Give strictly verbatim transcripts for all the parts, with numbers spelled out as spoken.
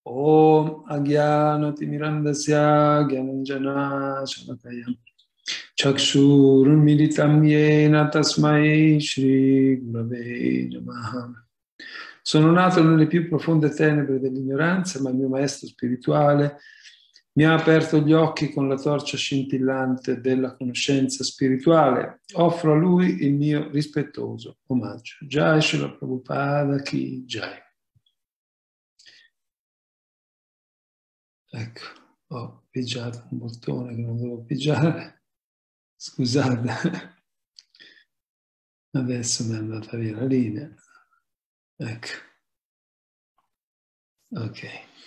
Om Agyanatimirandasya Gyananjana Shalakaya Chakshurunmilitam Yena Tasmai Shri Gurave Namaha. Sono nato nelle più profonde tenebre dell'ignoranza, ma il mio maestro spirituale mi ha aperto gli occhi con la torcia scintillante della conoscenza spirituale. Offro a lui il mio rispettoso omaggio. Jai Srila Prabhupada Ki Jai. Ecco, ho pigiato un bottone che non dovevo pigiare. Scusate. Adesso mi è andata via la linea. Ecco. Ok.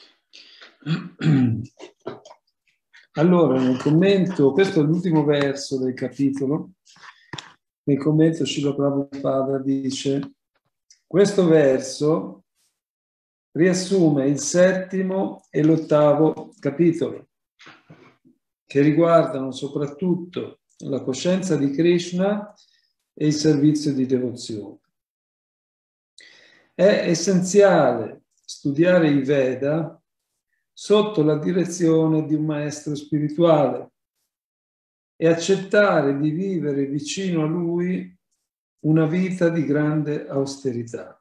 Allora, nel commento, questo è l'ultimo verso del capitolo, nel commento Srila Prabhupada dice: questo verso riassume il settimo e l'ottavo capitolo, che riguardano soprattutto la coscienza di Krishna e il servizio di devozione. È essenziale studiare i Veda sotto la direzione di un maestro spirituale e accettare di vivere vicino a lui una vita di grande austerità.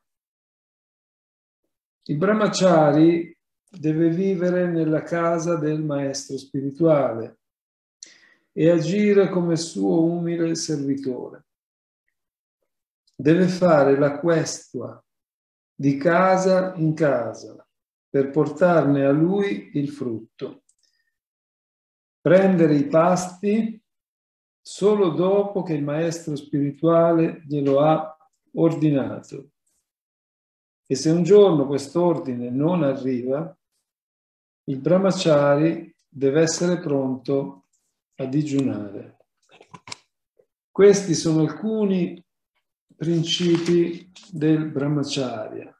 Il brahmachari deve vivere nella casa del maestro spirituale e agire come suo umile servitore. Deve fare la questua di casa in casa per portarne a lui il frutto. Prendere i pasti solo dopo che il maestro spirituale glielo ha ordinato. E se un giorno quest'ordine non arriva, il brahmachari deve essere pronto a digiunare. Questi sono alcuni principi del brahmacharya.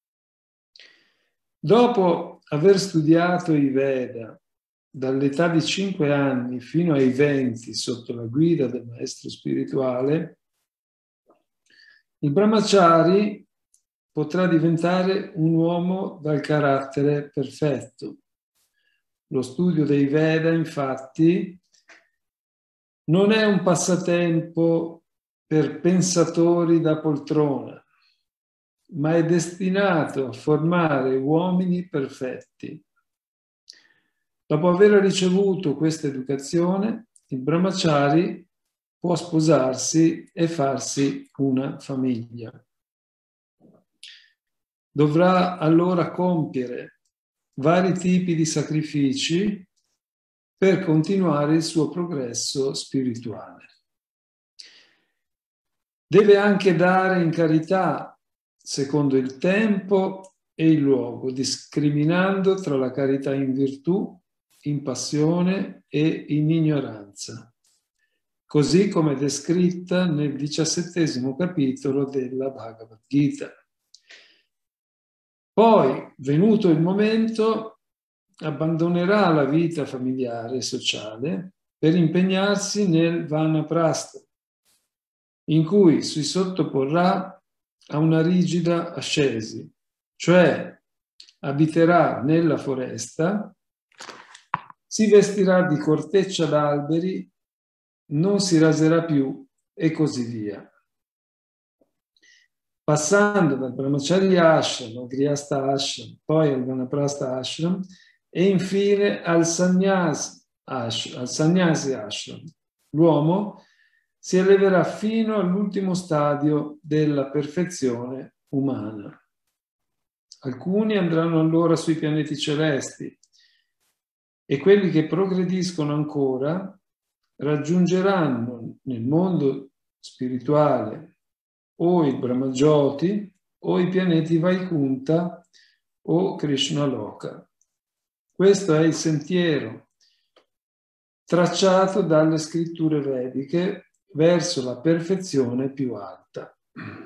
Dopo aver studiato i Veda dall'età di cinque anni fino ai venti sotto la guida del maestro spirituale, il brahmachari potrà diventare un uomo dal carattere perfetto. Lo studio dei Veda, infatti, non è un passatempo per pensatori da poltrona, ma è destinato a formare uomini perfetti. Dopo aver ricevuto questa educazione, il brahmachari può sposarsi e farsi una famiglia. Dovrà allora compiere vari tipi di sacrifici per continuare il suo progresso spirituale. Deve anche dare in carità secondo il tempo e il luogo, discriminando tra la carità in virtù, in passione e in ignoranza, così come descritta nel diciassettesimo capitolo della Bhagavad Gita. Poi, venuto il momento, abbandonerà la vita familiare e sociale per impegnarsi nel Vanaprastha, in cui si sottoporrà a una rigida ascesi, cioè abiterà nella foresta, si vestirà di corteccia d'alberi, non si raserà più e così via. Passando dal Brahmacharya Ashram al Grihastha Ashram, poi al Vanaprastha Ashram e infine al Sannyasi Ashram, al Sannyasi Ashram, l'uomo si eleverà fino all'ultimo stadio della perfezione umana. Alcuni andranno allora sui pianeti celesti e quelli che progrediscono ancora raggiungeranno nel mondo spirituale o i Brahmajyoti o i pianeti Vaikunta o Krishna Loka. Questo è il sentiero tracciato dalle scritture vediche verso la perfezione più alta.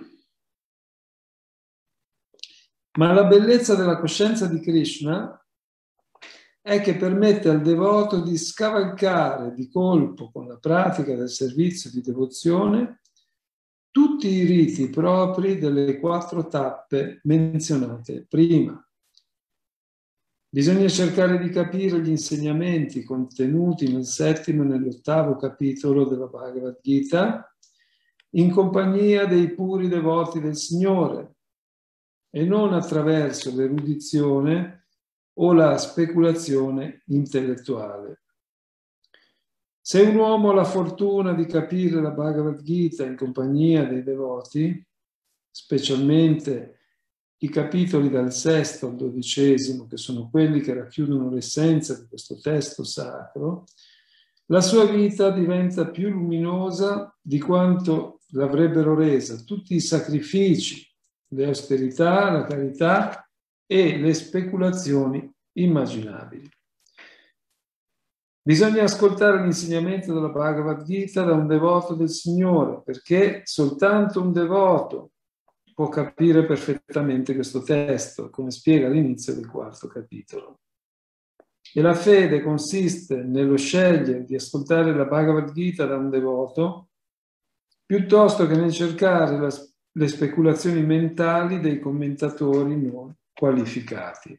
Ma la bellezza della coscienza di Krishna è che permette al devoto di scavalcare di colpo con la pratica del servizio di devozione tutti i riti propri delle quattro tappe menzionate prima. Bisogna cercare di capire gli insegnamenti contenuti nel settimo e nell'ottavo capitolo della Bhagavad Gita in compagnia dei puri devoti del Signore e non attraverso l'erudizione o la speculazione intellettuale. Se un uomo ha la fortuna di capire la Bhagavad Gita in compagnia dei devoti, specialmente i capitoli dal sesto al dodicesimo, che sono quelli che racchiudono l'essenza di questo testo sacro, la sua vita diventa più luminosa di quanto l'avrebbero resa tutti i sacrifici, le austerità, la carità e le speculazioni immaginabili. Bisogna ascoltare l'insegnamento della Bhagavad Gita da un devoto del Signore, perché soltanto un devoto può capire perfettamente questo testo, come spiega all'inizio del quarto capitolo. E la fede consiste nello scegliere di ascoltare la Bhagavad Gita da un devoto, piuttosto che nel cercare la, le speculazioni mentali dei commentatori non qualificati.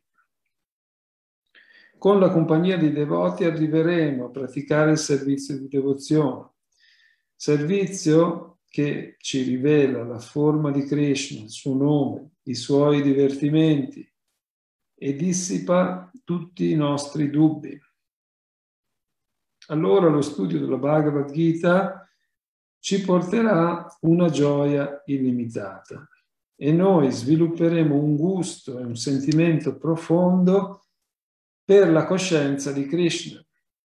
Con la compagnia dei devoti arriveremo a praticare il servizio di devozione, servizio che ci rivela la forma di Krishna, il suo nome, i suoi divertimenti e dissipa tutti i nostri dubbi. Allora lo studio della Bhagavad Gita ci porterà una gioia illimitata e noi svilupperemo un gusto e un sentimento profondo per la coscienza di Krishna.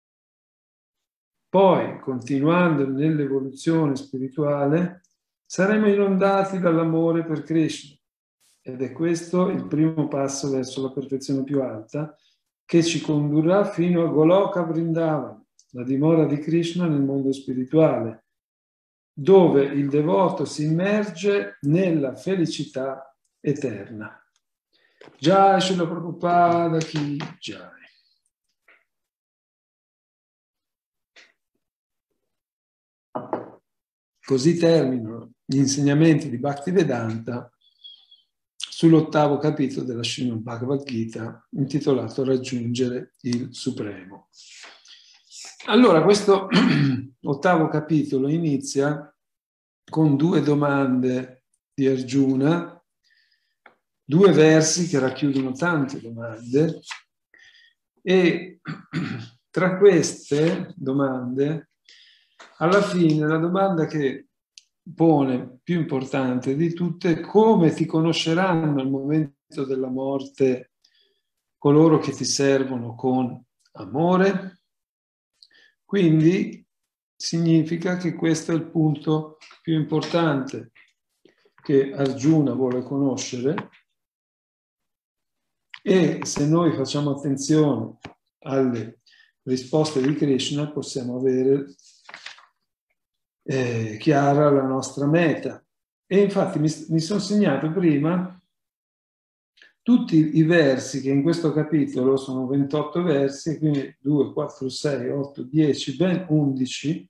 Poi, continuando nell'evoluzione spirituale, saremo inondati dall'amore per Krishna. Ed è questo il primo passo verso la perfezione più alta, che ci condurrà fino a Goloka Vrindavana, la dimora di Krishna nel mondo spirituale, dove il devoto si immerge nella felicità eterna. Jai Srila Prabhupada Ki Jai. Così terminano gli insegnamenti di Bhaktivedanta sull'ottavo capitolo della Srimad Bhagavad Gita, intitolato Raggiungere il Supremo. Allora, questo ottavo capitolo inizia con due domande di Arjuna, due versi che racchiudono tante domande, e tra queste domande, alla fine, la domanda che pone più importante di tutte è: come ti conosceranno al momento della morte coloro che ti servono con amore? Quindi significa che questo è il punto più importante che Arjuna vuole conoscere, e se noi facciamo attenzione alle risposte di Krishna possiamo avere eh, chiara la nostra meta. E infatti mi, mi sono segnato prima tutti i versi che in questo capitolo sono ventotto versi, quindi due, quattro, sei, otto, dieci, ben undici,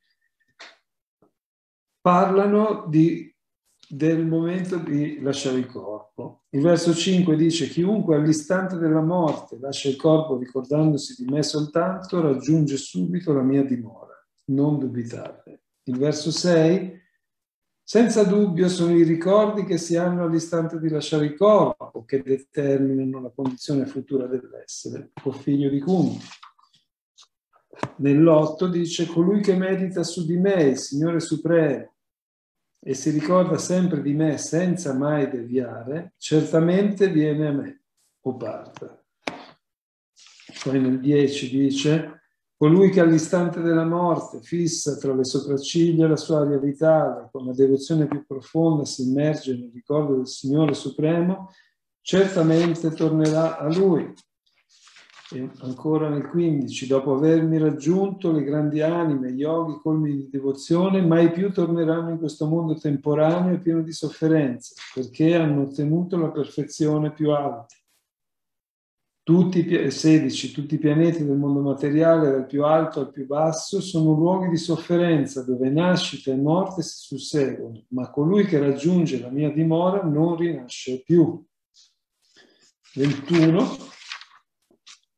parlano di, del momento di lasciare il corpo. Il verso cinque dice: chiunque all'istante della morte lascia il corpo ricordandosi di me soltanto raggiunge subito la mia dimora, non dubitate. Il verso sei: senza dubbio sono i ricordi che si hanno all'istante di lasciare il corpo che determinano la condizione futura dell'essere, o figlio di Kunti. Nell'otto dice: colui che medita su di me, il Signore Supremo, e si ricorda sempre di me senza mai deviare, certamente viene a me, o parta. Poi nel dieci dice: colui che all'istante della morte fissa tra le sopracciglia la sua aria vitale, con la devozione più profonda si immerge nel ricordo del Signore Supremo, certamente tornerà a Lui. E ancora nel quindici: dopo avermi raggiunto, le grandi anime, yogi colmi di devozione, mai più torneranno in questo mondo temporaneo e pieno di sofferenze, perché hanno ottenuto la perfezione più alta. Tutti, sedici, tutti i pianeti del mondo materiale, dal più alto al più basso, sono luoghi di sofferenza dove nascita e morte si susseguono, ma colui che raggiunge la mia dimora non rinasce più. ventuno.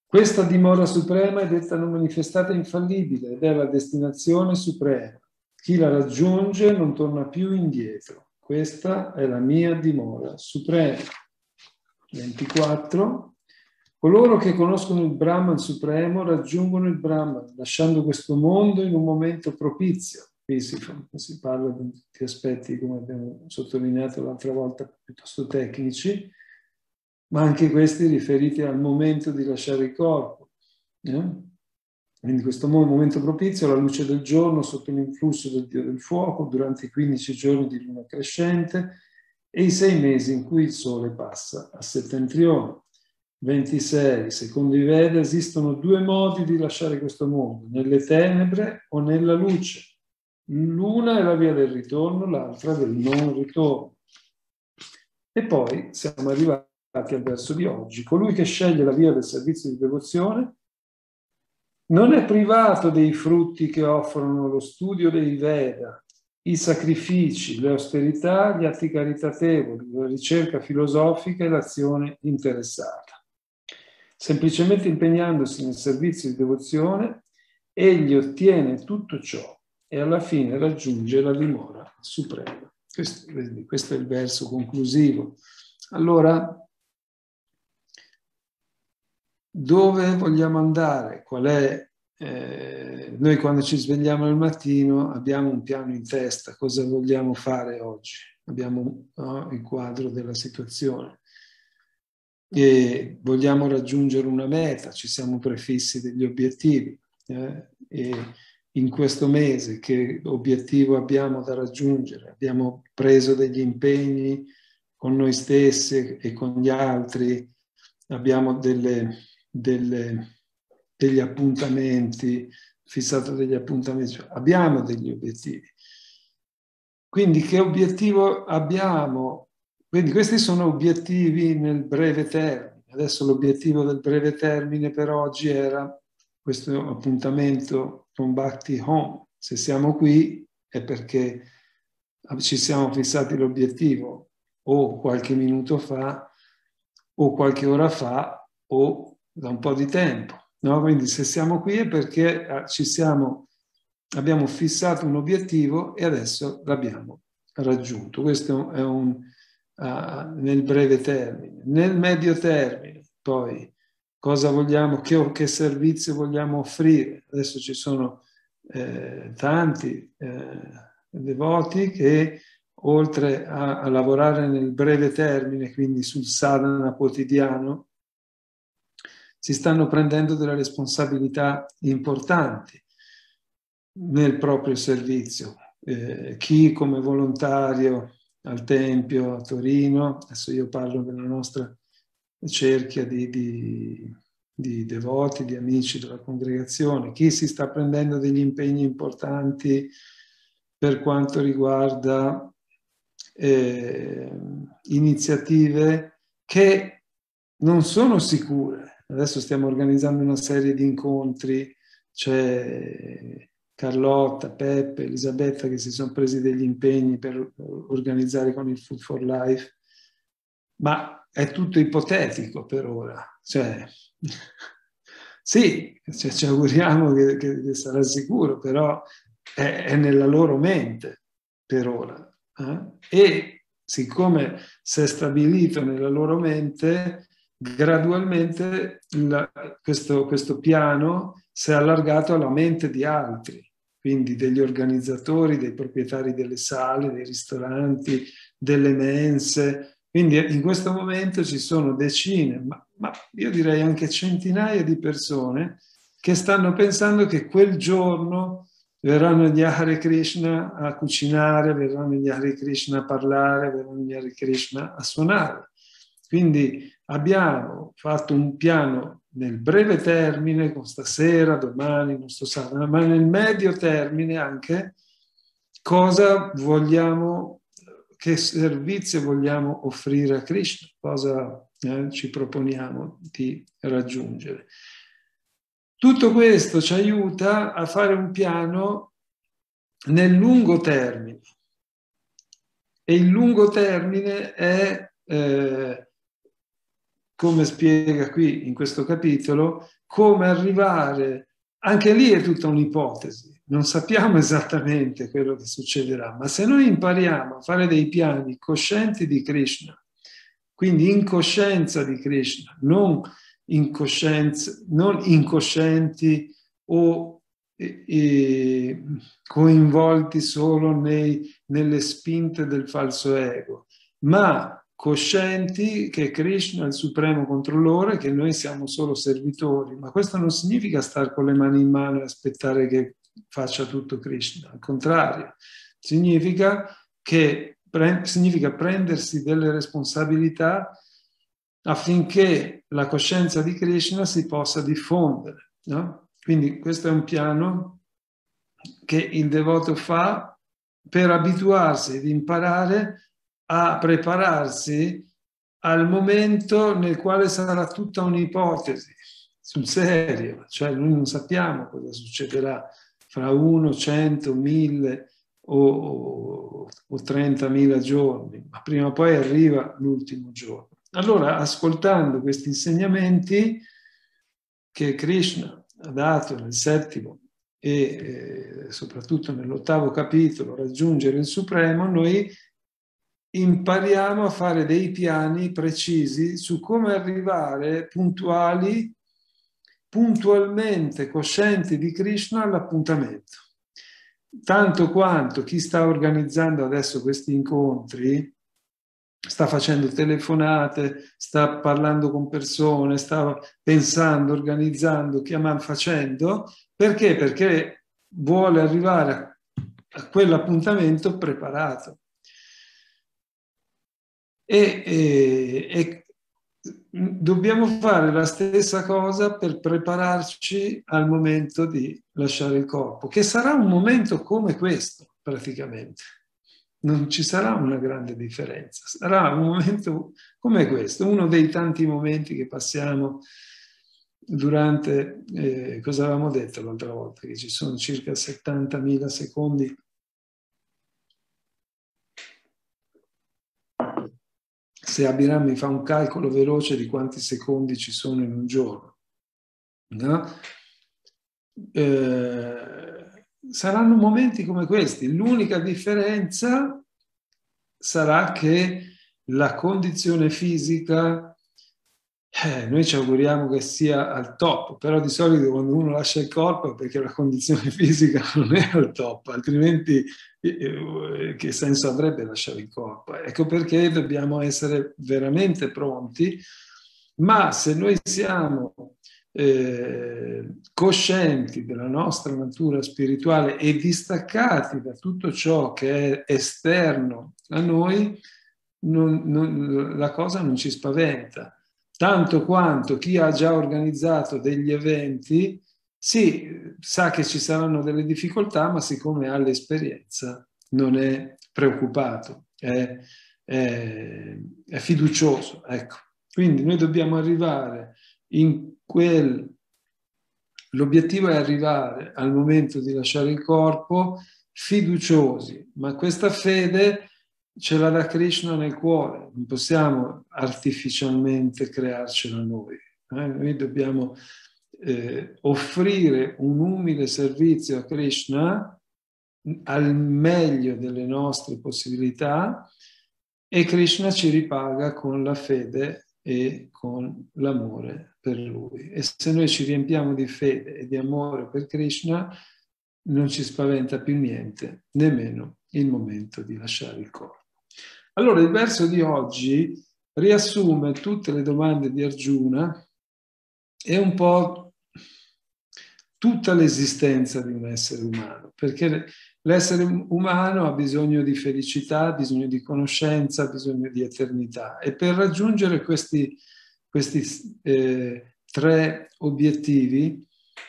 Questa dimora suprema è detta non manifestata infallibile ed è la destinazione suprema. Chi la raggiunge non torna più indietro. Questa è la mia dimora suprema. ventiquattro. Coloro che conoscono il Brahman supremo raggiungono il Brahman, lasciando questo mondo in un momento propizio. Qui si, fa, si parla di tutti aspetti, come abbiamo sottolineato l'altra volta, piuttosto tecnici, ma anche questi riferiti al momento di lasciare il corpo. Eh? Quindi questo momento propizio, la luce del giorno sotto l'influsso del dio del fuoco, durante i quindici giorni di luna crescente e i sei mesi in cui il sole passa a settentrione. ventisei. Secondo i Veda esistono due modi di lasciare questo mondo, nelle tenebre o nella luce. L'una è la via del ritorno, l'altra del non ritorno. E poi siamo arrivati al verso di oggi. Colui che sceglie la via del servizio di devozione non è privato dei frutti che offrono lo studio dei Veda, i sacrifici, le austerità, gli atti caritatevoli, la ricerca filosofica e l'azione interessata. Semplicemente impegnandosi nel servizio di devozione, egli ottiene tutto ciò e alla fine raggiunge la dimora suprema. Questo, questo è il verso conclusivo. Allora, dove vogliamo andare? Qual è? Eh, noi quando ci svegliamo al mattino abbiamo un piano in testa, cosa vogliamo fare oggi? Abbiamo no, il quadro della situazione. E vogliamo raggiungere una meta, ci siamo prefissi degli obiettivi eh, e in questo mese che obiettivo abbiamo da raggiungere? Abbiamo preso degli impegni con noi stessi e con gli altri, abbiamo delle, delle, degli appuntamenti, fissato degli appuntamenti, cioè abbiamo degli obiettivi. Quindi che obiettivo abbiamo? Quindi questi sono obiettivi nel breve termine. Adesso l'obiettivo del breve termine per oggi era questo appuntamento con Bhakti Home. Se siamo qui è perché ci siamo fissati l'obiettivo o qualche minuto fa o qualche ora fa o da un po' di tempo. No? Quindi se siamo qui è perché ci siamo, abbiamo fissato un obiettivo e adesso l'abbiamo raggiunto. Questo è un Uh, nel breve termine. Nel medio termine, poi, cosa vogliamo, che, che servizio vogliamo offrire? Adesso ci sono eh, tanti eh, devoti che, oltre a, a lavorare nel breve termine, quindi sul sadhana quotidiano, si stanno prendendo delle responsabilità importanti nel proprio servizio. Eh, chi come volontario al Tempio a Torino, adesso io parlo della nostra cerchia di, di, di devoti, di amici della congregazione, chi si sta prendendo degli impegni importanti per quanto riguarda eh, iniziative che non sono sicure. Adesso stiamo organizzando una serie di incontri, c'è Carlotta, Peppe, Elisabetta che si sono presi degli impegni per organizzare con il Food for Life, ma è tutto ipotetico per ora. Cioè, sì, cioè, ci auguriamo che, che, che sarà sicuro, però è, è nella loro mente per ora. Eh? E siccome si è stabilito nella loro mente, gradualmente la, questo, questo piano si è allargato alla mente di altri, quindi degli organizzatori, dei proprietari delle sale, dei ristoranti, delle mense. Quindi in questo momento ci sono decine, ma, ma io direi anche centinaia di persone che stanno pensando che quel giorno verranno gli Hare Krishna a cucinare, verranno gli Hare Krishna a parlare, verranno gli Hare Krishna a suonare. Quindi abbiamo fatto un piano nel breve termine, con stasera, domani, non so se, ma nel medio termine anche cosa vogliamo, che servizio vogliamo offrire a Krishna, cosa eh, ci proponiamo di raggiungere. Tutto questo ci aiuta a fare un piano nel lungo termine. E il lungo termine è eh, come spiega qui in questo capitolo, come arrivare, anche lì è tutta un'ipotesi, non sappiamo esattamente quello che succederà, ma se noi impariamo a fare dei piani coscienti di Krishna, quindi in coscienza di Krishna, non, incoscienza, non incoscienti o e, e, coinvolti solo nei, nelle spinte del falso ego, ma coscienti che Krishna è il supremo controllore, che noi siamo solo servitori. Ma questo non significa stare con le mani in mano e aspettare che faccia tutto Krishna, al contrario, significa che pre- significa prendersi delle responsabilità affinché la coscienza di Krishna si possa diffondere, no? Quindi questo è un piano che il devoto fa per abituarsi ed imparare a prepararsi al momento nel quale sarà tutta un'ipotesi, sul serio, cioè noi non sappiamo cosa succederà fra uno, cento, mille o, o trentamila giorni, ma prima o poi arriva l'ultimo giorno. Allora, ascoltando questi insegnamenti che Krishna ha dato nel settimo e eh, soprattutto nell'ottavo capitolo, Raggiungere il Supremo, noi impariamo a fare dei piani precisi su come arrivare puntuali, puntualmente coscienti di Krishna all'appuntamento. Tanto quanto chi sta organizzando adesso questi incontri sta facendo telefonate, sta parlando con persone, sta pensando, organizzando, chiamando, facendo. Perché? Perché vuole arrivare a quell'appuntamento preparato. E, e, e dobbiamo fare la stessa cosa per prepararci al momento di lasciare il corpo, che sarà un momento come questo, praticamente. Non ci sarà una grande differenza, sarà un momento come questo, uno dei tanti momenti che passiamo durante, eh, cosa avevamo detto l'altra volta, che ci sono circa settantamila secondi. Se Abiram mi fa un calcolo veloce di quanti secondi ci sono in un giorno, no? Eh, saranno momenti come questi. L'unica differenza sarà che la condizione fisica, eh, noi ci auguriamo che sia al top, però di solito quando uno lascia il corpo è perché la condizione fisica non è al top, altrimenti eh, che senso avrebbe lasciare il corpo? Ecco perché dobbiamo essere veramente pronti, ma se noi siamo eh, coscienti della nostra natura spirituale e distaccati da tutto ciò che è esterno a noi, non, non, la cosa non ci spaventa. Tanto quanto chi ha già organizzato degli eventi, sì, sa che ci saranno delle difficoltà, ma siccome ha l'esperienza non è preoccupato, è, è, è fiducioso. Ecco. Quindi noi dobbiamo arrivare in quel... L'obiettivo è arrivare al momento di lasciare il corpo fiduciosi, ma questa fede ce la dà Krishna nel cuore, non possiamo artificialmente crearcela noi. Eh? Noi dobbiamo eh, offrire un umile servizio a Krishna al meglio delle nostre possibilità e Krishna ci ripaga con la fede e con l'amore per lui. E se noi ci riempiamo di fede e di amore per Krishna, non ci spaventa più niente, nemmeno il momento di lasciare il corpo. Allora il verso di oggi riassume tutte le domande di Arjuna e un po' tutta l'esistenza di un essere umano, perché l'essere umano ha bisogno di felicità, ha bisogno di conoscenza, ha bisogno di eternità e per raggiungere questi, questi eh, tre obiettivi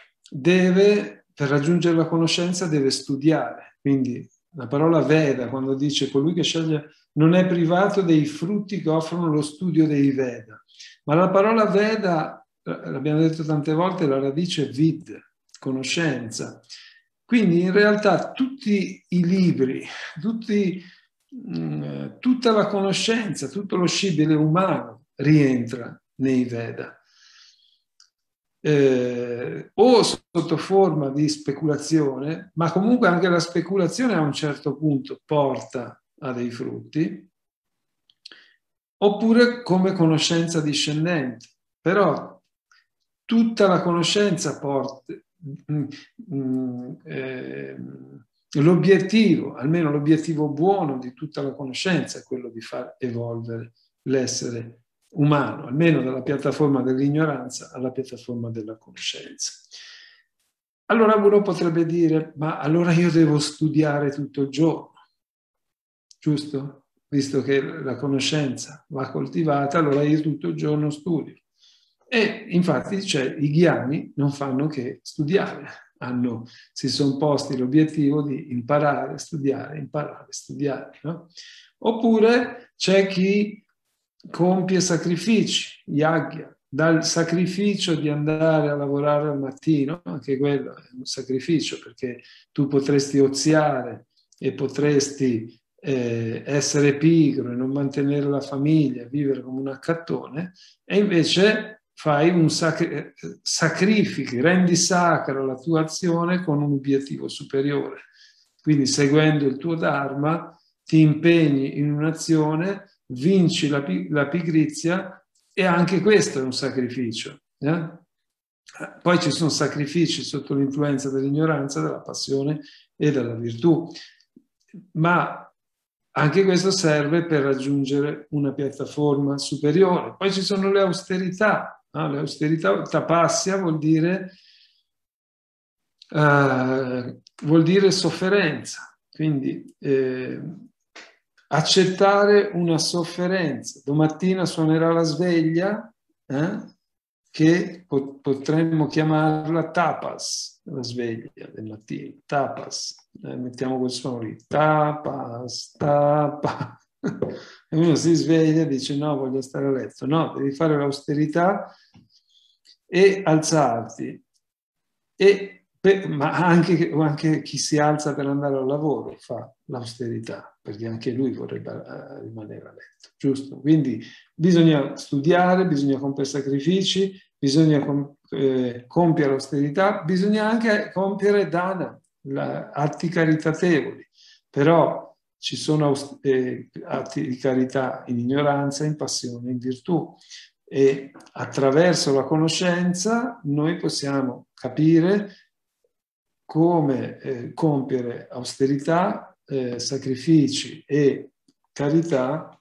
deve, per raggiungere la conoscenza deve studiare, quindi la parola Veda, quando dice colui che sceglie, non è privato dei frutti che offrono lo studio dei Veda. Ma la parola Veda, l'abbiamo detto tante volte, la radice è vid, conoscenza. Quindi in realtà tutti i libri, tutti, mh, tutta la conoscenza, tutto lo scibile umano rientra nei Veda. Eh, o sotto forma di speculazione, ma comunque anche la speculazione a un certo punto porta a dei frutti, oppure come conoscenza discendente. Però tutta la conoscenza porta, mh, mh, eh, l'obiettivo, almeno l'obiettivo buono di tutta la conoscenza è quello di far evolvere l'essere umano, almeno dalla piattaforma dell'ignoranza alla piattaforma della conoscenza. Allora uno potrebbe dire, ma allora io devo studiare tutto il giorno, giusto? Visto che la conoscenza va coltivata, allora io tutto il giorno studio. E infatti cioè, i ghiani non fanno che studiare, hanno, si sono posti l'obiettivo di imparare, studiare, imparare, studiare. No? Oppure c'è chi compie sacrifici, yagya, dal sacrificio di andare a lavorare al mattino, anche quello è un sacrificio perché tu potresti oziare e potresti eh, essere pigro e non mantenere la famiglia, vivere come un accattone, e invece fai un sacri- sacrifici, rendi sacra la tua azione con un obiettivo superiore. Quindi seguendo il tuo dharma ti impegni in un'azione, vinci la, la pigrizia, e anche questo è un sacrificio. Eh? Poi ci sono sacrifici sotto l'influenza dell'ignoranza, della passione e della virtù, ma anche questo serve per raggiungere una piattaforma superiore. Poi ci sono le austerità. No? Le austerità, tapasya vuol dire, uh, vuol dire sofferenza, quindi eh, accettare una sofferenza. Domattina suonerà la sveglia, eh, che potremmo chiamarla tapas, la sveglia del mattino, tapas, eh, mettiamo quel suono lì, tapas, tapas, e uno si sveglia e dice no, voglio stare a letto, no, devi fare l'austerità e alzarti, e, per, ma anche, anche chi si alza per andare al lavoro fa l'austerità, perché anche lui vorrebbe uh, rimanere a letto, giusto? Quindi bisogna studiare, bisogna compiere sacrifici, bisogna com- eh, compiere austerità, bisogna anche compiere dana, la, atti caritatevoli, però ci sono eh, atti di carità in ignoranza, in passione, in virtù, e attraverso la conoscenza noi possiamo capire come eh, compiere austerità, eh, sacrifici e carità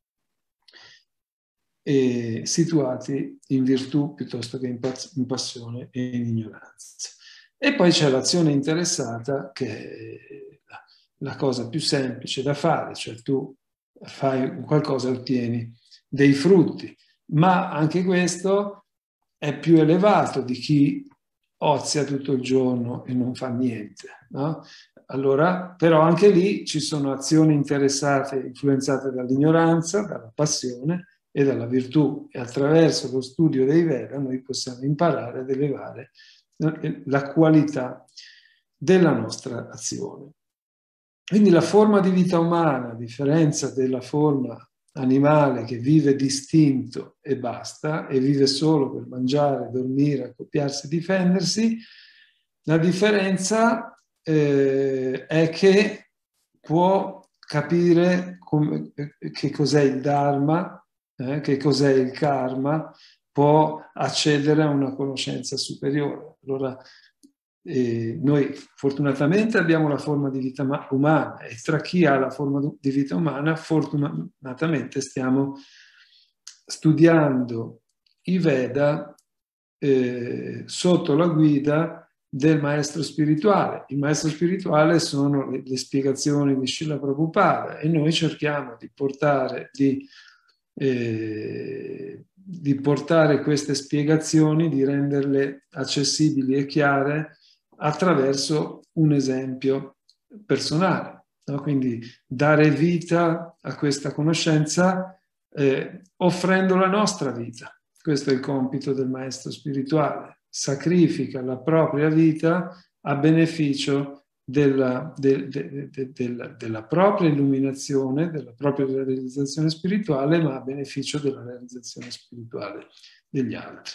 eh, situati in virtù piuttosto che in, in passione e in ignoranza. E poi c'è l'azione interessata, che è la, la cosa più semplice da fare, cioè tu fai qualcosa e ottieni dei frutti, ma anche questo è più elevato di chi ozia tutto il giorno e non fa niente, no? Allora, però anche lì ci sono azioni interessate, influenzate dall'ignoranza, dalla passione e dalla virtù, e attraverso lo studio dei Veda noi possiamo imparare ad elevare la qualità della nostra azione. Quindi la forma di vita umana, a differenza della forma animale che vive distinto e basta, e vive solo per mangiare, dormire, accoppiarsi, difendersi, la differenza eh, è che può capire come, che cos'è il Dharma, eh, che cos'è il karma, può accedere a una conoscenza superiore. Allora, eh, noi fortunatamente abbiamo la forma di vita umana, e tra chi ha la forma di vita umana, fortunatamente stiamo studiando i Veda eh, sotto la guida del maestro spirituale. Il maestro spirituale sono le, le spiegazioni di Srila Prabhupada, e noi cerchiamo di portare, di, eh, di portare queste spiegazioni, di renderle accessibili e chiare attraverso un esempio personale, no? Quindi dare vita a questa conoscenza eh, offrendo la nostra vita. Questo è il compito del maestro spirituale. Sacrifica la propria vita a beneficio della, de, de, de, della, della propria illuminazione, della propria realizzazione spirituale, ma a beneficio della realizzazione spirituale degli altri.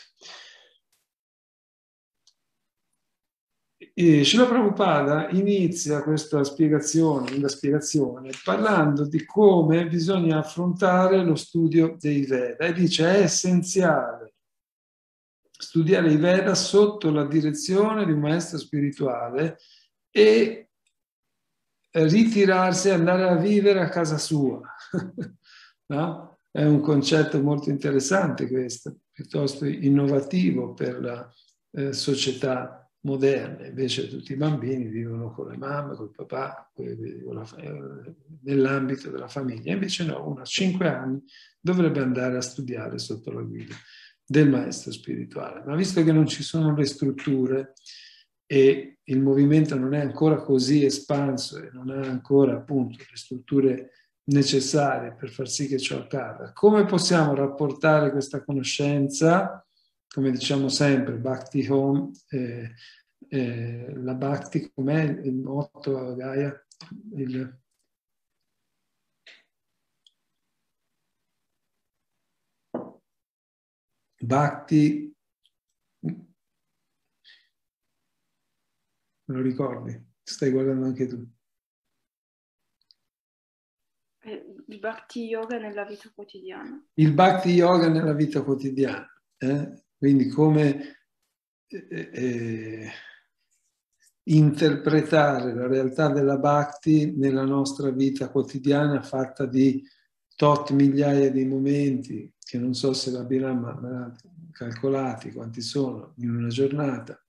E Srila Prabhupada inizia questa spiegazione, la spiegazione parlando di come bisogna affrontare lo studio dei Veda e dice è essenziale studiare i Veda sotto la direzione di un maestro spirituale e ritirarsi e andare a vivere a casa sua. No? È un concetto molto interessante questo, piuttosto innovativo per la eh, società moderna. Invece tutti i bambini vivono con le mamme, con il papà, nell'ambito della famiglia. Invece no, uno a cinque anni dovrebbe andare a studiare sotto la guida del maestro spirituale. Ma visto che non ci sono le strutture e il movimento non è ancora così espanso e non ha ancora appunto le strutture necessarie per far sì che ciò accada, come possiamo rapportare questa conoscenza, come diciamo sempre, Bhakti Home, eh, eh, la Bhakti, com'è il motto Gaia? Il, Bhakti, me lo ricordi? Stai guardando anche tu. Il Bhakti Yoga nella vita quotidiana. Il Bhakti Yoga nella vita quotidiana. Eh? Quindi come eh, eh, interpretare la realtà della Bhakti nella nostra vita quotidiana fatta di tot migliaia di momenti, che non so se la Birama me l'ha calcolati quanti sono in una giornata.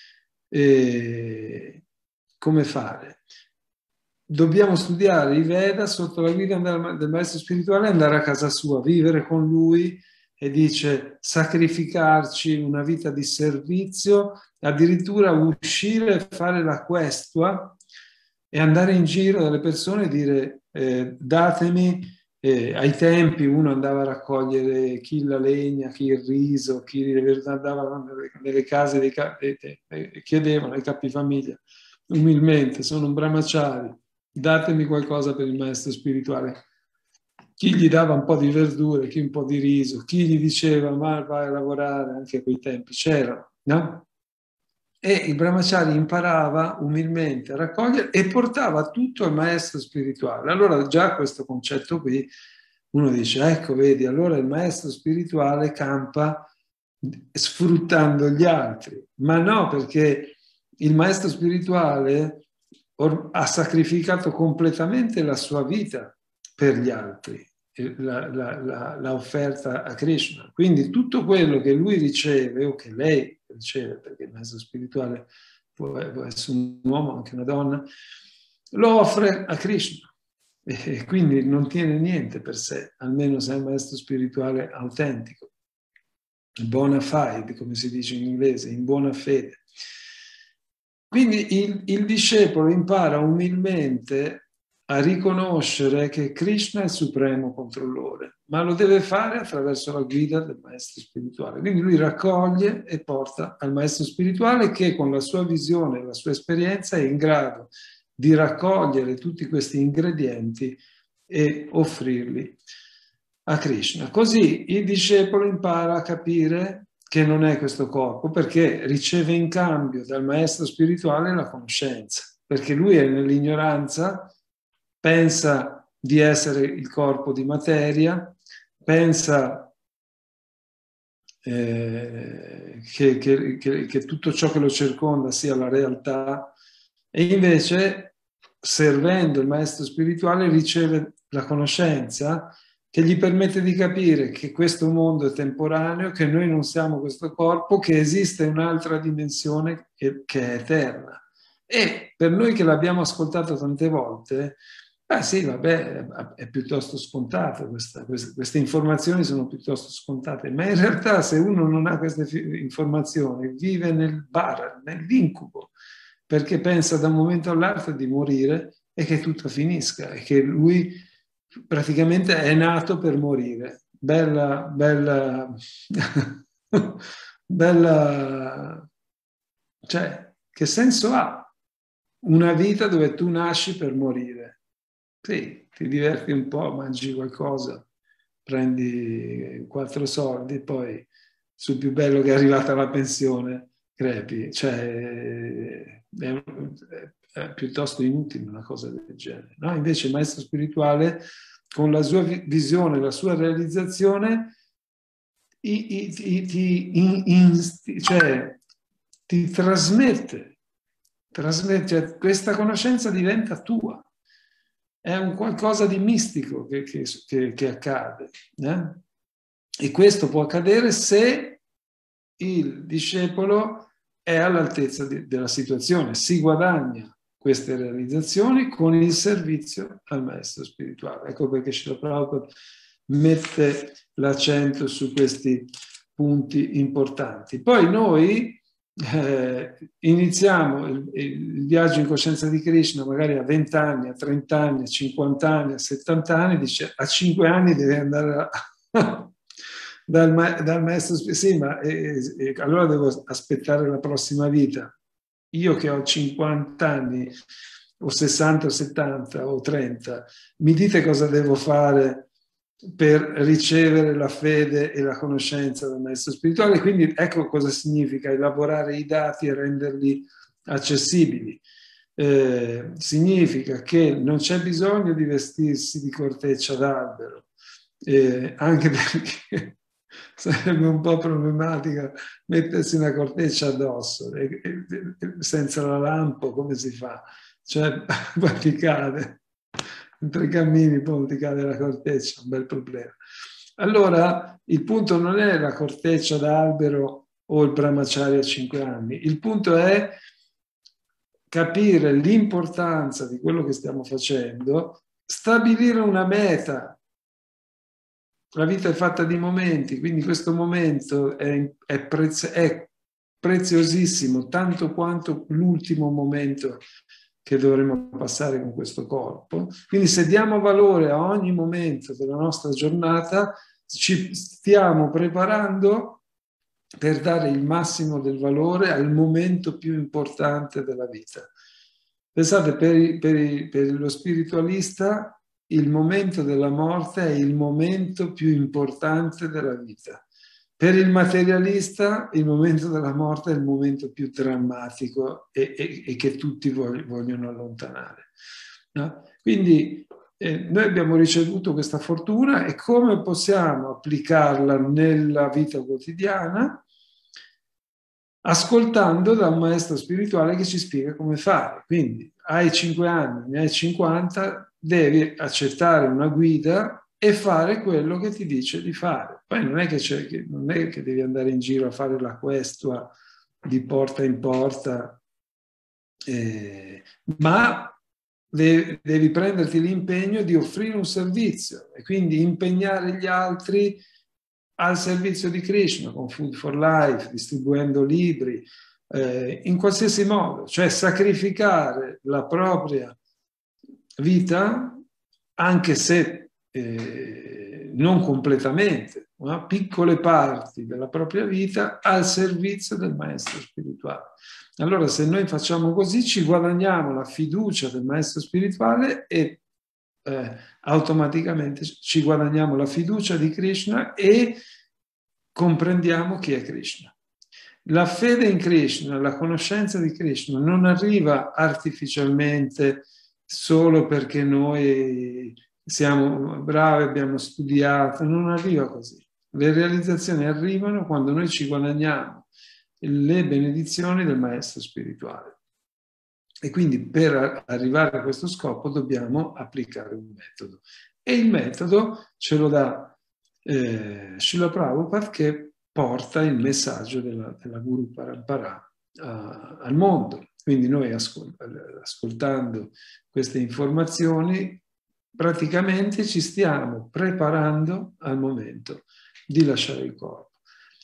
E come fare? Dobbiamo studiare i Veda sotto la guida del maestro spirituale e andare a casa sua, vivere con lui, e dice sacrificarci una vita di servizio, addirittura uscire e fare la questua e andare in giro dalle persone e dire eh, datemi, eh, ai tempi uno andava a raccogliere chi la legna, chi il riso, chi andava nelle case dei capi, eh, chiedevano ai capifamiglia umilmente, sono un brahmachari, datemi qualcosa per il maestro spirituale. Chi gli dava un po' di verdure, chi un po' di riso, chi gli diceva ma vai a lavorare, anche a quei tempi c'erano, no? E il brahmachari imparava umilmente a raccogliere e portava tutto al maestro spirituale. Allora già questo concetto qui, uno dice, ecco vedi, allora il maestro spirituale campa sfruttando gli altri. Ma no, perché il maestro spirituale ha sacrificato completamente la sua vita per gli altri, la, la, la, la offerta a Krishna. Quindi tutto quello che lui riceve o che lei riceve, perché il maestro spirituale può, può essere un uomo, anche una donna, lo offre a Krishna. E quindi non tiene niente per sé, almeno se è un maestro spirituale autentico, bona fide, come si dice in inglese, in buona fede. Quindi il, il discepolo impara umilmente a riconoscere che Krishna è il supremo controllore, ma lo deve fare attraverso la guida del maestro spirituale. Quindi lui raccoglie e porta al maestro spirituale che con la sua visione e la sua esperienza è in grado di raccogliere tutti questi ingredienti e offrirli a Krishna. Così il discepolo impara a capire che non è questo corpo, perché riceve in cambio dal maestro spirituale la conoscenza, perché lui è nell'ignoranza, pensa di essere il corpo di materia, pensa eh, che, che, che, che tutto ciò che lo circonda sia la realtà, e invece, servendo il maestro spirituale, riceve la conoscenza che gli permette di capire che questo mondo è temporaneo, che noi non siamo questo corpo, che esiste un'altra dimensione che, che è eterna. E per noi che l'abbiamo ascoltato tante volte, beh sì, vabbè, è piuttosto scontato, questa, queste, queste informazioni sono piuttosto scontate, ma in realtà se uno non ha queste informazioni, vive nel bar, nell'incubo, perché pensa da un momento all'altro di morire e che tutto finisca, e che lui praticamente è nato per morire. Bella, bella, bella, cioè, che senso ha? una vita dove tu nasci per morire. Sì, ti diverti un po', mangi qualcosa, prendi quattro soldi, poi sul più bello che è arrivata la pensione crepi. Cioè, è, è piuttosto inutile una cosa del genere. No? Invece il maestro spirituale, con la sua visione, la sua realizzazione, ti, ti, ti, in, in, cioè, ti trasmette, trasmette, questa conoscenza diventa tua. È un qualcosa di mistico che, che, che, che accade. Eh? E questo può accadere se il discepolo è all'altezza di, della situazione, si guadagna queste realizzazioni con il servizio al maestro spirituale. Ecco perché Srila Prabhupada mette l'accento su questi punti importanti. Poi noi eh, iniziamo il, il viaggio in coscienza di Krishna magari a venti anni, a trenta anni, a cinquanta anni, a settanta anni, dice a cinque anni devi andare a Dal, ma dal maestro, sì, ma eh, eh, allora devo aspettare la prossima vita. Io che ho cinquanta anni, o sessanta, o settanta, o trenta, mi dite cosa devo fare per ricevere la fede e la conoscenza del maestro spirituale? Quindi ecco cosa significa elaborare i dati e renderli accessibili. Eh, significa che non c'è bisogno di vestirsi di corteccia d'albero, eh, anche perché sarebbe un po' problematica mettersi una corteccia addosso, e, e, senza la lampo come si fa? Cioè, poi ti cade, mentre cammini poi ti cade la corteccia, un bel problema. Allora, il punto non è la corteccia d'albero o il brahmacharya a cinque anni, il punto è capire l'importanza di quello che stiamo facendo, stabilire una meta. La vita è fatta di momenti, quindi questo momento è, è, prez, è preziosissimo, tanto quanto l'ultimo momento che dovremo passare con questo corpo. Quindi se diamo valore a ogni momento della nostra giornata, ci stiamo preparando per dare il massimo del valore al momento più importante della vita. Pensate, per, per, per lo spiritualista il momento della morte è il momento più importante della vita. Per il materialista il momento della morte è il momento più drammatico e, e, e che tutti vog- vogliono allontanare. No? Quindi eh, noi abbiamo ricevuto questa fortuna e come possiamo applicarla nella vita quotidiana? Ascoltando da un maestro spirituale che ci spiega come fare. Quindi hai cinque anni, ne hai cinquanta, devi accettare una guida e fare quello che ti dice di fare. Poi non è che, c'è, non è che devi andare in giro a fare la questua di porta in porta, eh, ma devi, devi prenderti l'impegno di offrire un servizio e quindi impegnare gli altri al servizio di Krishna, con Food for Life, distribuendo libri, eh, in qualsiasi modo, cioè sacrificare la propria vita, anche se eh, non completamente, ma piccole parti della propria vita al servizio del maestro spirituale. Allora, se noi facciamo così, ci guadagniamo la fiducia del maestro spirituale e eh, automaticamente ci guadagniamo la fiducia di Krishna e comprendiamo chi è Krishna. La fede in Krishna, la conoscenza di Krishna non arriva artificialmente solo perché noi siamo bravi, abbiamo studiato, non arriva così. Le realizzazioni arrivano quando noi ci guadagniamo le benedizioni del maestro spirituale. E quindi per arrivare a questo scopo dobbiamo applicare un metodo. E il metodo ce lo dà eh, Srila Prabhupada, che porta il messaggio della, della Guru Parampara uh, al mondo. Quindi noi ascol- ascoltando queste informazioni praticamente ci stiamo preparando al momento di lasciare il corpo.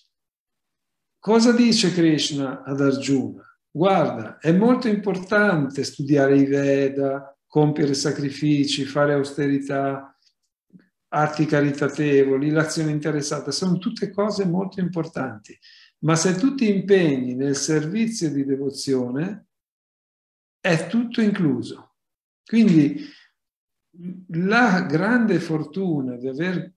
Cosa dice Krishna ad Arjuna? Guarda, è molto importante studiare i Veda, compiere sacrifici, fare austerità, atti caritatevoli, l'azione interessata, sono tutte cose molto importanti. Ma se tu ti impegni nel servizio di devozione, è tutto incluso. Quindi la grande fortuna di aver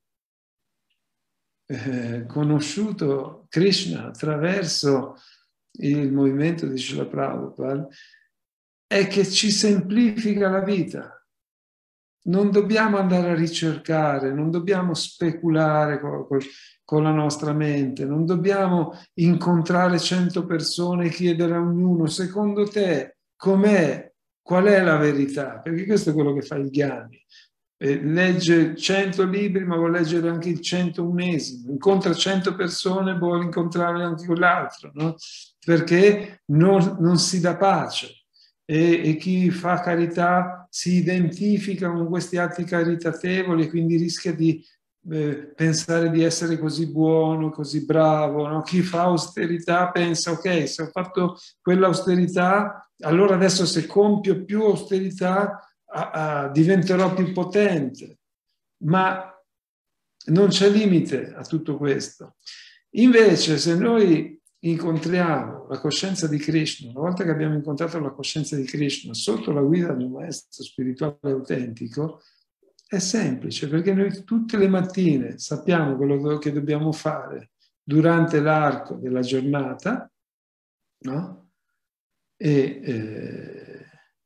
eh, conosciuto Krishna attraverso il movimento di Srila Prabhupada è che ci semplifica la vita. Non dobbiamo andare a ricercare, non dobbiamo speculare con, con, con la nostra mente, non dobbiamo incontrare cento persone e chiedere a ognuno, secondo te, com'è, qual è la verità? Perché questo è quello che fa il Gyani. Eh, legge cento libri, ma vuole leggere anche il centounesimo, incontra cento persone, vuole incontrare anche quell'altro, no? Perché non, non si dà pace. E, e chi fa carità si identifica con questi atti caritatevoli e quindi rischia di eh, pensare di essere così buono, così bravo, no? Chi fa austerità pensa, ok, se ho fatto quell'austerità, allora adesso se compio più austerità a, a, diventerò più potente. Ma non c'è limite a tutto questo. Invece, se noi incontriamo la coscienza di Krishna, una volta che abbiamo incontrato la coscienza di Krishna sotto la guida di un maestro spirituale autentico, è semplice, perché noi tutte le mattine sappiamo quello che dobbiamo fare durante l'arco della giornata, no? E, eh,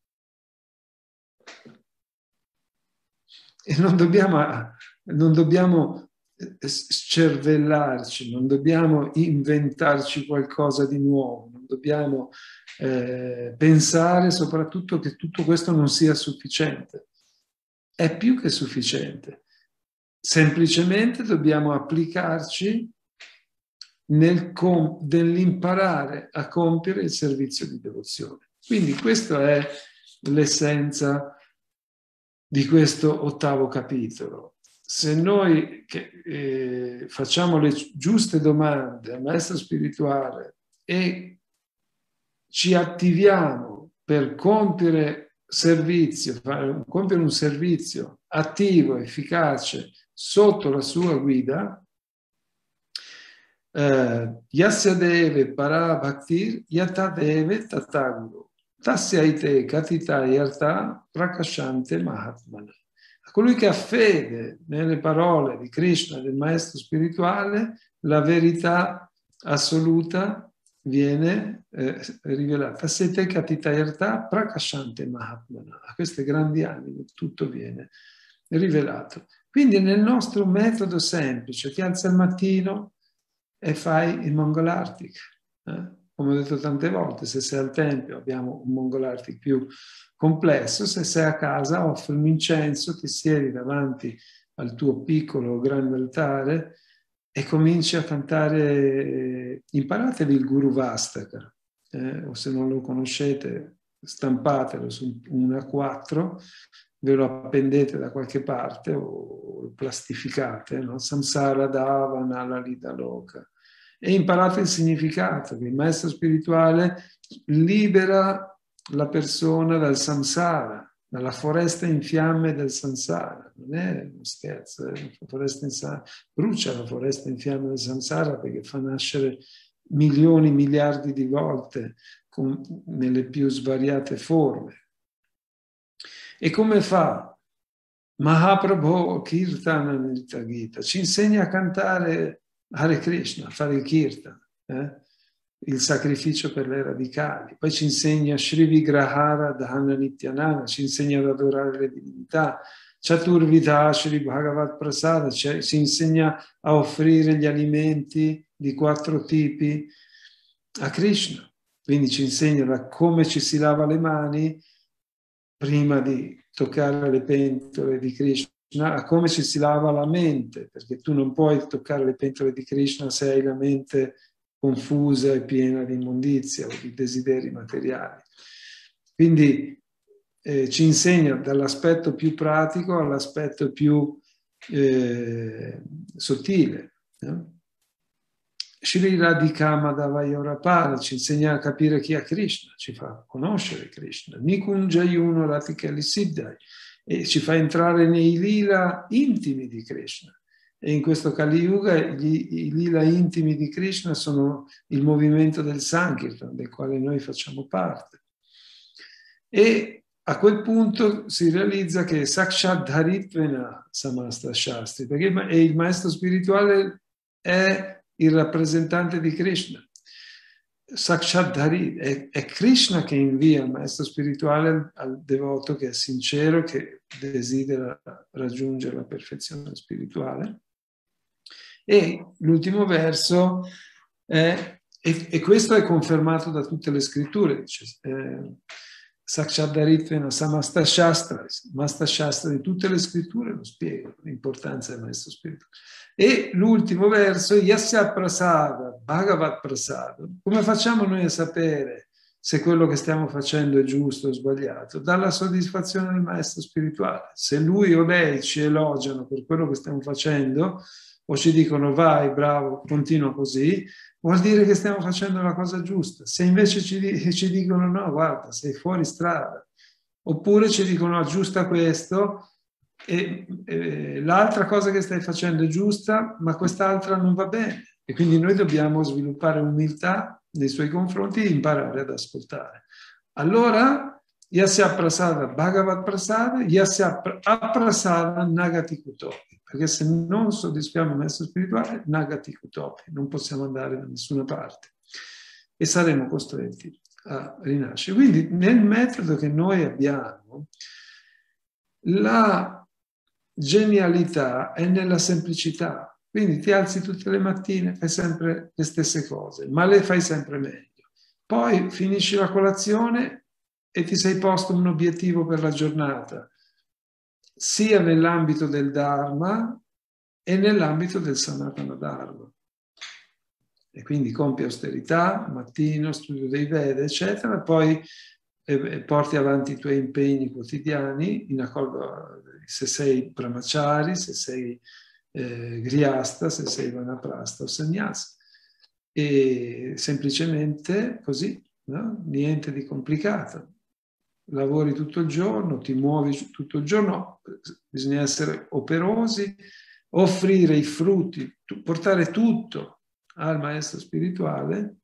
e non dobbiamo, non dobbiamo scervellarci, non dobbiamo inventarci qualcosa di nuovo, non dobbiamo eh, pensare soprattutto che tutto questo non sia sufficiente. È più che sufficiente. Semplicemente dobbiamo applicarci nel com- nell'imparare a compiere il servizio di devozione. Quindi questa è l'essenza di questo ottavo capitolo. Se noi che, eh, facciamo le giuste domande al maestro spirituale e ci attiviamo per compiere servizio, fare, compiere un servizio attivo, efficace sotto la sua guida, eh, Yasya deve para bhaktir yata deve tataguru tasya ite katita yarta prakashante mahatmana. A colui che ha fede nelle parole di Krishna, del maestro spirituale, la verità assoluta viene eh, rivelata. Sete katita yarta prakashante mahatmana. A queste grandi anime tutto viene rivelato. Quindi nel nostro metodo semplice, ti alza al mattino e fai il Mangalartik. Eh? Come ho detto tante volte, se sei al tempio abbiamo un Mangalartik più complesso, se sei a casa offri un incenso, ti siedi davanti al tuo piccolo o grande altare e cominci a cantare, imparatevi il Guru Vastaka, eh? O se non lo conoscete stampatelo su un A quattro, ve lo appendete da qualche parte o lo plastificate, no? Samsara Davana Lalita Loka. E imparate il significato che il maestro spirituale libera la persona dal samsara, dalla foresta in fiamme del samsara. Non è uno scherzo, eh? La foresta in fiamme, brucia la foresta in fiamme del samsara perché fa nascere milioni, miliardi di volte con, nelle più svariate forme. E come fa? Mahaprabhu Kirtana Nirta Gita ci insegna a cantare Hare Krishna, a fare il Kirtan, eh? Il sacrificio per le radicali. Poi ci insegna Shri Vigrahara Dhana Nityanana, ci insegna ad adorare le divinità. Chaturvidha Shri Bhagavat Prasada ci, ci insegna a offrire gli alimenti di quattro tipi a Krishna. Quindi ci insegna da come ci si lava le mani prima di toccare le pentole di Krishna, a come ci si lava la mente, perché tu non puoi toccare le pentole di Krishna se hai la mente confusa e piena di immondizia o di desideri materiali. Quindi eh, ci insegna dall'aspetto più pratico all'aspetto più eh, sottile. No? Shri Radhika Madhavayurapala ci insegna a capire chi è Krishna, ci fa conoscere Krishna. Nikunjayuno Ratikali Siddhai, e ci fa entrare nei lila intimi di Krishna. E in questo Kali Yuga gli, i lila intimi di Krishna sono il movimento del Sankirtan, del quale noi facciamo parte. E a quel punto si realizza che Sakshat Dharitvena Samasta Shastri, perché il maestro spirituale è il rappresentante di Krishna. Sakshat Dharit, è, è Krishna che invia il maestro spirituale al, al devoto che è sincero, che desidera raggiungere la perfezione spirituale. E l'ultimo verso è, e, e questo è confermato da tutte le scritture, dice eh, Sakshat Dharitvena Samasta Shastra, Masta Shastra di tutte le scritture lo spiega, l'importanza del maestro spirituale. E l'ultimo verso, Yasya Prasada, Bhagavat Prasada. Come facciamo noi a sapere se quello che stiamo facendo è giusto o sbagliato? Dalla soddisfazione del maestro spirituale. Se lui o lei ci elogiano per quello che stiamo facendo, o ci dicono vai, bravo, continua così, vuol dire che stiamo facendo la cosa giusta. Se invece ci, ci dicono no, guarda, sei fuori strada, oppure ci dicono aggiusta questo, e, e l'altra cosa che stai facendo è giusta, ma quest'altra non va bene. E quindi noi dobbiamo sviluppare umiltà nei suoi confronti e imparare ad ascoltare. Allora, Yasya Prasada Bhagavat Prasada, Yasya Aprasada Nagati Kutopi. Perché se non soddisfiamo il maestro spirituale, Nagati Kutopi, non possiamo andare da nessuna parte e saremo costretti a rinascere. Quindi nel metodo che noi abbiamo, la genialità è nella semplicità. Quindi ti alzi tutte le mattine, fai sempre le stesse cose, ma le fai sempre meglio. Poi finisci la colazione e ti sei posto un obiettivo per la giornata, sia nell'ambito del Dharma e nell'ambito del Sanatana Dharma. E quindi compi austerità, mattino, studio dei Veda, eccetera, poi eh, porti avanti i tuoi impegni quotidiani in accordo se sei brahmachari, se sei eh, grihasta, se sei vanaprasta o sannyasa. E semplicemente così, no? Niente di complicato. Lavori tutto il giorno, ti muovi tutto il giorno, bisogna essere operosi, offrire i frutti, portare tutto al maestro spirituale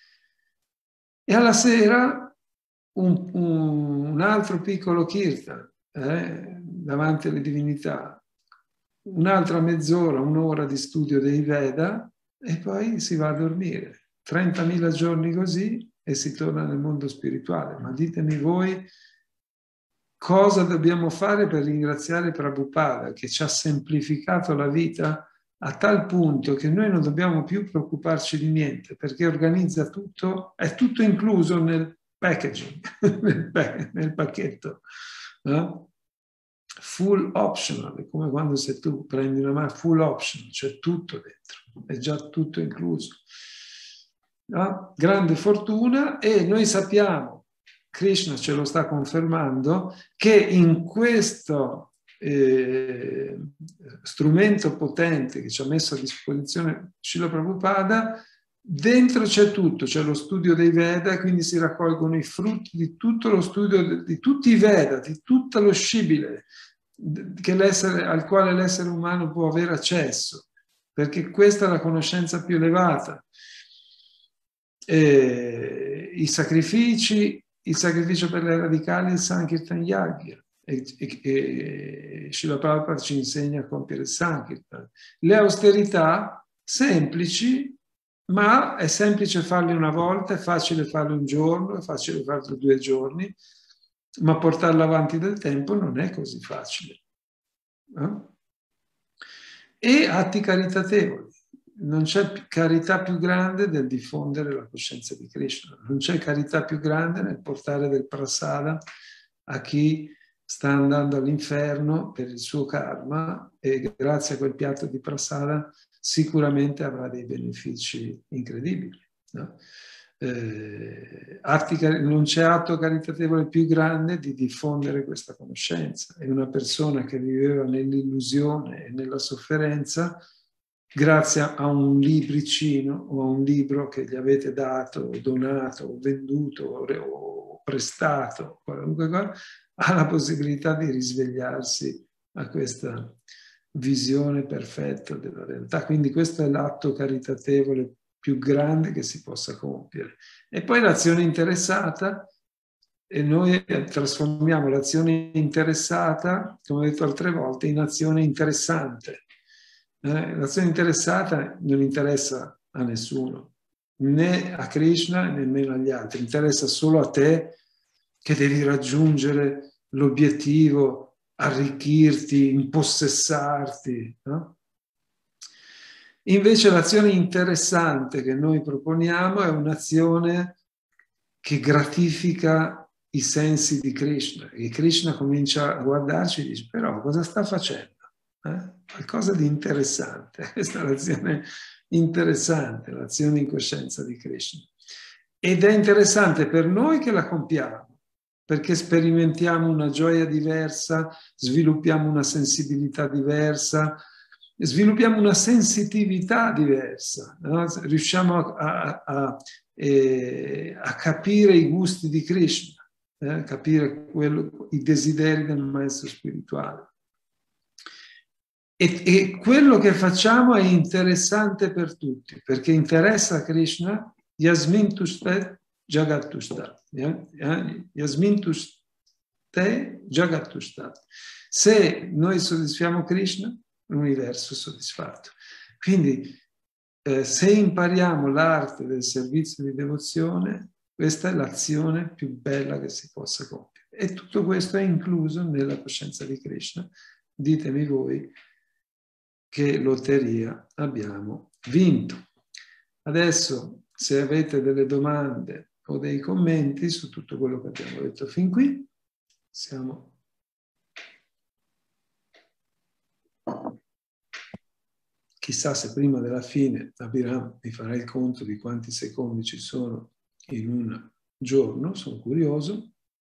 e alla sera un, un, un altro piccolo kirtan eh, davanti alle divinità, un'altra mezz'ora, un'ora di studio dei Veda e poi si va a dormire. trentamila giorni così e si torna nel mondo spirituale. Ma ditemi voi cosa dobbiamo fare per ringraziare Prabhupada che ci ha semplificato la vita a tal punto che noi non dobbiamo più preoccuparci di niente perché organizza tutto, è tutto incluso nel packaging, nel, pack, nel pacchetto. No? Full optional, è come quando se tu prendi una mano, full optional, c'è tutto dentro, è già tutto incluso. No? Grande fortuna e noi sappiamo, Krishna ce lo sta confermando, che in questo eh, strumento potente che ci ha messo a disposizione Srila Prabhupada, dentro c'è tutto, c'è lo studio dei Veda e quindi si raccolgono i frutti di tutto lo studio, di tutti i Veda, di tutto lo scibile che l'essere, al quale l'essere umano può avere accesso, perché questa è la conoscenza più elevata. E i sacrifici, il sacrificio per le radicali, il Sankirtan Yagya, e, e, e Srila Prabhupada ci insegna a compiere il Sankirtan. Le austerità semplici, ma è semplice farle una volta, è facile farle un giorno, è facile farle due giorni, ma portarla avanti del tempo non è così facile. No? E atti caritatevoli. Non c'è carità più grande del diffondere la coscienza di Krishna, non c'è carità più grande nel portare del prasada a chi sta andando all'inferno per il suo karma e grazie a quel piatto di prasada sicuramente avrà dei benefici incredibili. No? Eh, atti, non c'è atto caritatevole più grande di diffondere questa conoscenza. E una persona che viveva nell'illusione e nella sofferenza, grazie a un libricino o a un libro che gli avete dato, o donato, o venduto, o, o prestato, qualunque cosa, ha la possibilità di risvegliarsi a questa visione perfetta della realtà. Quindi questo è l'atto caritatevole più grande che si possa compiere. E poi l'azione interessata e noi trasformiamo l'azione interessata, come ho detto altre volte, in azione interessante. Eh, l'azione interessata non interessa a nessuno, né a Krishna nemmeno agli altri, interessa solo a te che devi raggiungere l'obiettivo, arricchirti, impossessarti. No? Invece l'azione interessante che noi proponiamo è un'azione che gratifica i sensi di Krishna, e Krishna comincia a guardarci e dice: però cosa sta facendo? Eh? Qualcosa di interessante. Questa è l'azione interessante, l'azione in coscienza di Krishna. Ed è interessante per noi che la compiamo, perché sperimentiamo una gioia diversa, sviluppiamo una sensibilità diversa, sviluppiamo una sensitività diversa, no? Riusciamo a, a, a, eh, a capire i gusti di Krishna, eh? capire quello, i desideri del maestro spirituale. E, e quello che facciamo è interessante per tutti, perché interessa a Krishna, Yasmin Tushte Jagat Tushtat. Yasmin Tushte Jagat Tushtat. Se noi soddisfiamo Krishna, l'universo è soddisfatto. Quindi, eh, se impariamo l'arte del servizio di devozione, questa è l'azione più bella che si possa compiere. E tutto questo è incluso nella coscienza di Krishna. Ditemi voi che lotteria abbiamo vinto. Adesso, se avete delle domande o dei commenti su tutto quello che abbiamo detto fin qui, siamo... Chissà se prima della fine Abhiram mi farà il conto di quanti secondi ci sono in un giorno, sono curioso.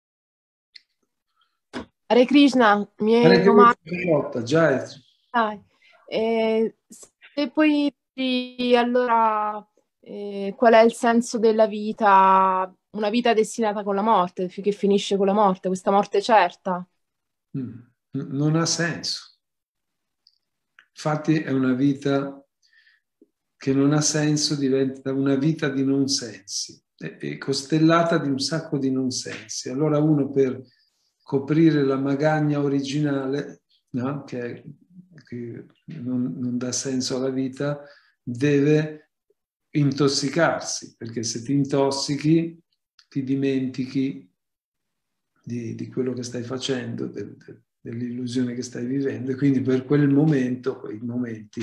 Hare Krishna, mi Hare è domanda. Krishna, già. Dai, eh, se poi allora eh, qual è il senso della vita, una vita destinata con la morte, che finisce con la morte, questa morte certa? Mm, non ha senso. Infatti è una vita che non ha senso, diventa una vita di non sensi, è costellata di un sacco di non sensi. Allora uno, per coprire la magagna originale, no? che, che non, non dà senso alla vita, deve intossicarsi, perché se ti intossichi ti dimentichi di, di quello che stai facendo, del, del, dell'illusione che stai vivendo, e quindi per quel momento, quei momenti,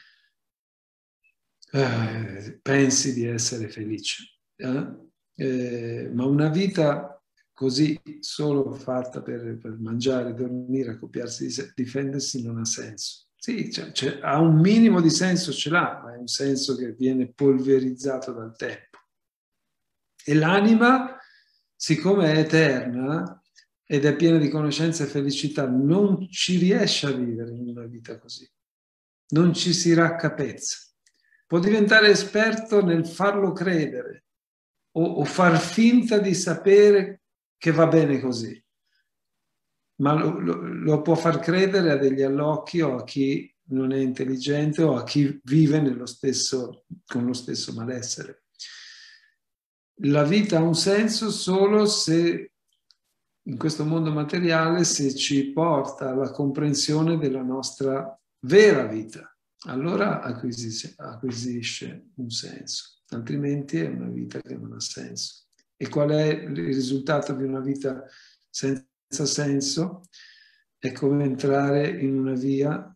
eh, pensi di essere felice. Eh? Eh, ma una vita così, solo fatta per, per mangiare, dormire, accoppiarsi, difendersi, non ha senso. Sì, cioè, cioè, ha un minimo di senso, ce l'ha, ma è un senso che viene polverizzato dal tempo. E l'anima, siccome è eterna ed è piena di conoscenza e felicità, non ci riesce a vivere in una vita così. Non ci si raccapezza. Può diventare esperto nel farlo credere o, o far finta di sapere che va bene così, ma lo, lo, lo può far credere a degli allocchi o a chi non è intelligente o a chi vive nello stesso, con lo stesso malessere. La vita ha un senso solo se, in questo mondo materiale, se ci porta alla comprensione della nostra vera vita. Allora acquisisce, acquisisce un senso, altrimenti è una vita che non ha senso. E qual è il risultato di una vita senza senso? È come entrare in una via,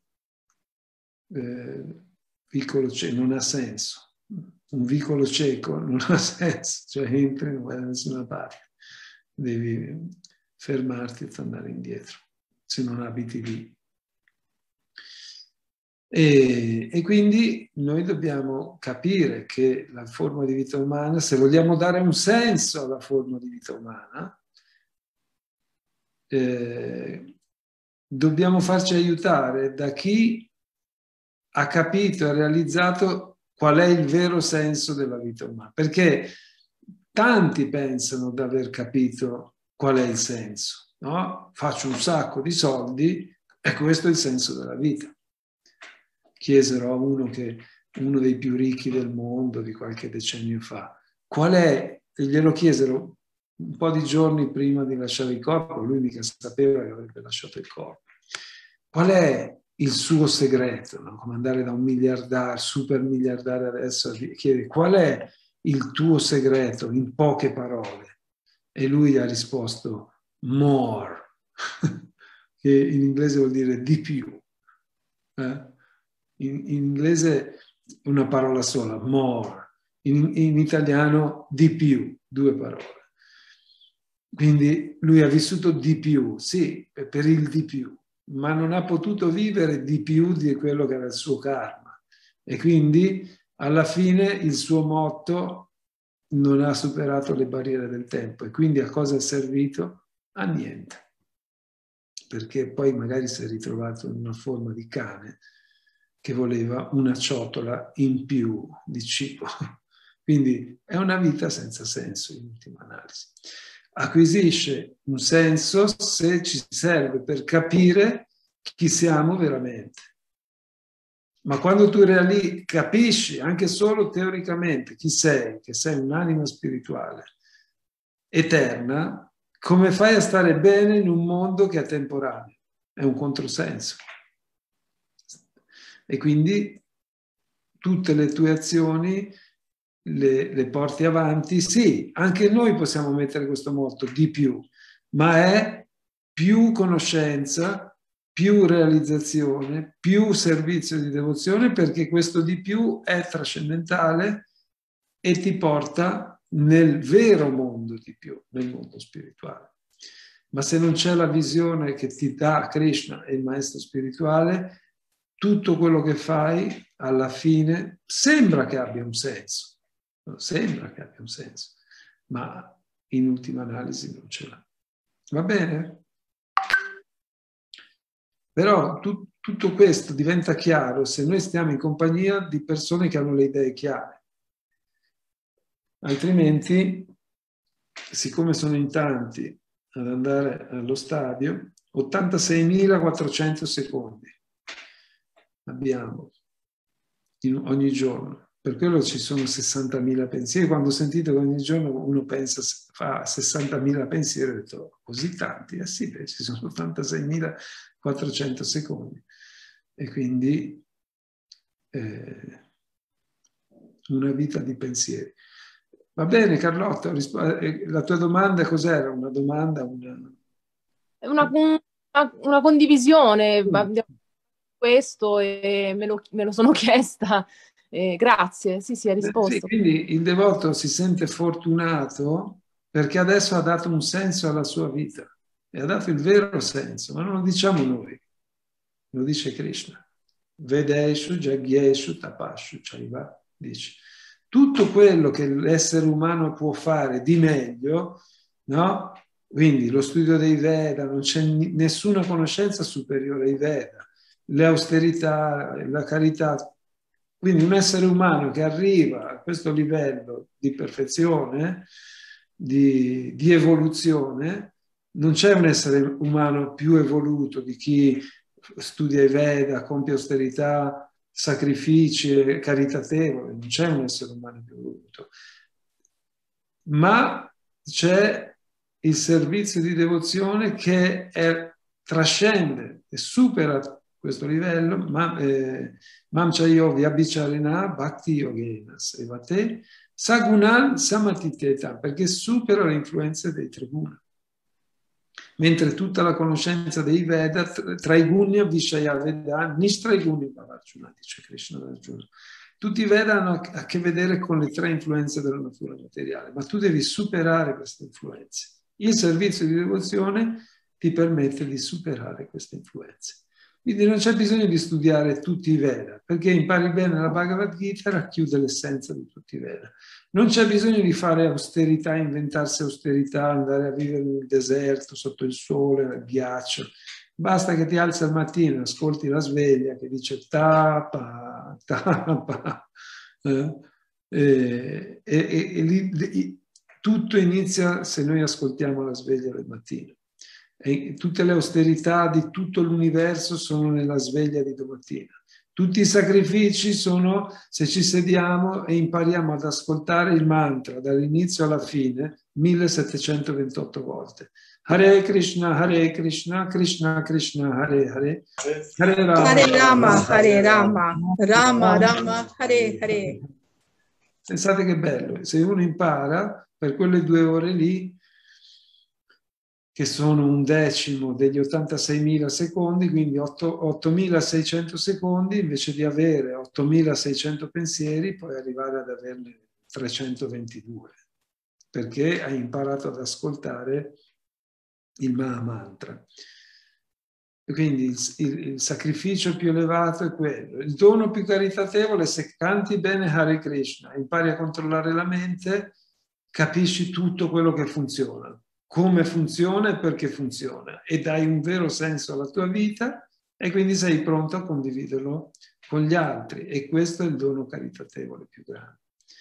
eh, vicolo cieco, non ha senso. Un vicolo cieco non ha senso, cioè entri e non vai da nessuna parte. Devi fermarti e tornare indietro, se non abiti lì. E, e quindi noi dobbiamo capire che la forma di vita umana, se vogliamo dare un senso alla forma di vita umana, eh, dobbiamo farci aiutare da chi ha capito e realizzato qual è il vero senso della vita umana. Perché tanti pensano di aver capito qual è il senso, no? Faccio un sacco di soldi e questo è il senso della vita. Chiesero a uno, che, uno dei più ricchi del mondo di qualche decennio fa, qual è, glielo chiesero un po' di giorni prima di lasciare il corpo, lui mica sapeva che avrebbe lasciato il corpo. Qual è il suo segreto? No? Come andare da un miliardario, super miliardario adesso, e chiede qual è il tuo segreto in poche parole? E lui ha risposto more, che in inglese vuol dire di più. Eh? In, in inglese una parola sola, more. In, in italiano di più, due parole. Quindi lui ha vissuto di più, sì, per il di più, ma non ha potuto vivere di più di quello che era il suo karma. E quindi alla fine il suo motto non ha superato le barriere del tempo. E quindi a cosa è servito? A niente. Perché poi magari si è ritrovato in una forma di cane che voleva una ciotola in più di cibo. Quindi è una vita senza senso in ultima analisi. Acquisisce un senso se ci serve per capire chi siamo veramente. Ma quando tu reali, capisci anche solo teoricamente chi sei, che sei un'anima spirituale eterna, come fai a stare bene in un mondo che è temporaneo? È un controsenso. E quindi tutte le tue azioni le, le porti avanti. Sì, anche noi possiamo mettere questo motto, di più, ma è più conoscenza, più realizzazione, più servizio di devozione, perché questo di più è trascendentale e ti porta nel vero mondo di più, nel mondo spirituale. Ma se non c'è la visione che ti dà Krishna e il maestro spirituale, tutto quello che fai alla fine sembra che abbia un senso, sembra che abbia un senso, ma in ultima analisi non ce l'ha. Va bene? Però tu, tutto questo diventa chiaro se noi stiamo in compagnia di persone che hanno le idee chiare. Altrimenti, siccome sono in tanti ad andare allo stadio, ottantaseimilaquattrocento secondi abbiamo in, ogni giorno. Per quello ci sono sessantamila pensieri. Quando sentite che ogni giorno uno pensa, fa sessantamila pensieri, ho detto, così tanti? Eh sì, beh, ci sono ottantaseimilaquattrocento secondi. E quindi eh, una vita di pensieri. Va bene, Carlotta, la tua domanda cos'era? Una domanda? Una, una, una, una condivisione, mm. questo e me lo, me lo sono chiesta. Eh, grazie, sì, sì, ha risposto. Sì, quindi il devoto si sente fortunato perché adesso ha dato un senso alla sua vita e ha dato il vero senso, ma non lo diciamo noi, lo dice Krishna. Vedeshu, Jagyeshu, Tapashu, Chaiva, dice. Tutto quello che l'essere umano può fare di meglio, no? Quindi lo studio dei Veda, non c'è nessuna conoscenza superiore ai Veda, le austerità, la carità. Quindi un essere umano che arriva a questo livello di perfezione, di, di evoluzione, non c'è un essere umano più evoluto di chi studia i Veda, compie austerità, sacrifici e caritatevole, non c'è un essere umano più evoluto. Ma c'è il servizio di devozione che è, trascende e supera questo livello, ma eh, Mamcha Yogi Abhicharena Bhakti Yogena Sevate Sagunan Samatiteta, perché supera le influenze dei tre guna. Mentre tutta la conoscenza dei Veda, tra i Gunya Vishaya Veda, Nishtra i Guni Bhavarjuna, dice Krishna Arjuna. Tutti i Veda hanno a che vedere con le tre influenze della natura materiale, ma tu devi superare queste influenze. Il servizio di devozione ti permette di superare queste influenze. Quindi non c'è bisogno di studiare tutti i Veda, perché impari bene la Bhagavad Gita, racchiude l'essenza di tutti i Veda. Non c'è bisogno di fare austerità, inventarsi austerità, andare a vivere nel deserto, sotto il sole, nel ghiaccio. Basta che ti alzi al mattino, ascolti la sveglia che dice tapa, tapa. Eh? E, e, e, e lì, tutto inizia se noi ascoltiamo la sveglia del mattino. E tutte le austerità di tutto l'universo sono nella sveglia di domattina. Tutti i sacrifici sono se ci sediamo e impariamo ad ascoltare il mantra dall'inizio alla fine, millesettecentoventotto volte. Hare Krishna, Hare Krishna, Krishna Krishna, Hare Hare, Hare Rama, Hare Rama, Hare Rama, Rama Rama, Hare Hare. Pensate che bello, se uno impara per quelle due ore lì, che sono un decimo degli ottantaseimila secondi, quindi ottomilaseicento secondi, invece di avere ottomilaseicento pensieri, puoi arrivare ad averne trecentoventidue, perché hai imparato ad ascoltare il Mahamantra. Quindi il, il, il sacrificio più elevato è quello. Il dono più caritatevole, se canti bene Hare Krishna, impari a controllare la mente, capisci tutto quello che funziona, come funziona e perché funziona, e dai un vero senso alla tua vita e quindi sei pronto a condividerlo con gli altri, e questo è il dono caritatevole più grande.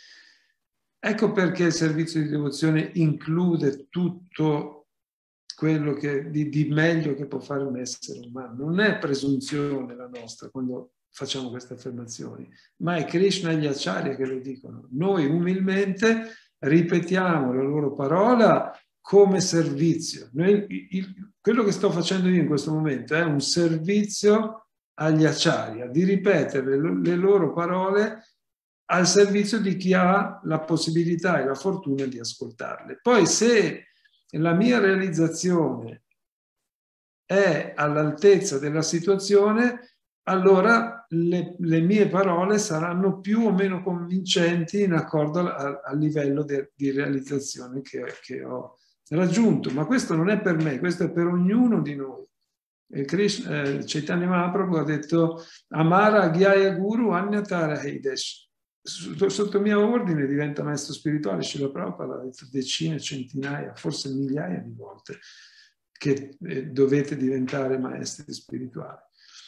Ecco perché il servizio di devozione include tutto quello che, di, di meglio che può fare un essere umano. Non è presunzione la nostra quando facciamo queste affermazioni, ma è Krishna e gli acharya che lo dicono. Noi umilmente ripetiamo la loro parola come servizio. Noi, il, quello che sto facendo io in questo momento è un servizio agli acharya, di ripetere le, le loro parole al servizio di chi ha la possibilità e la fortuna di ascoltarle. Poi se la mia realizzazione è all'altezza della situazione, allora le, le mie parole saranno più o meno convincenti in accordo al, al livello de, di realizzazione che, che ho raggiunto. Ma questo non è per me, questo è per ognuno di noi. E Krishna, eh, Chaitanya Mahaprabhu ha detto Amara Agyaya Guru Anyatara Heidesh. Sotto mio ordine diventa maestro spirituale. Srila Prabhupada ha detto decine, centinaia, forse migliaia di volte che eh, dovete diventare maestri spirituali.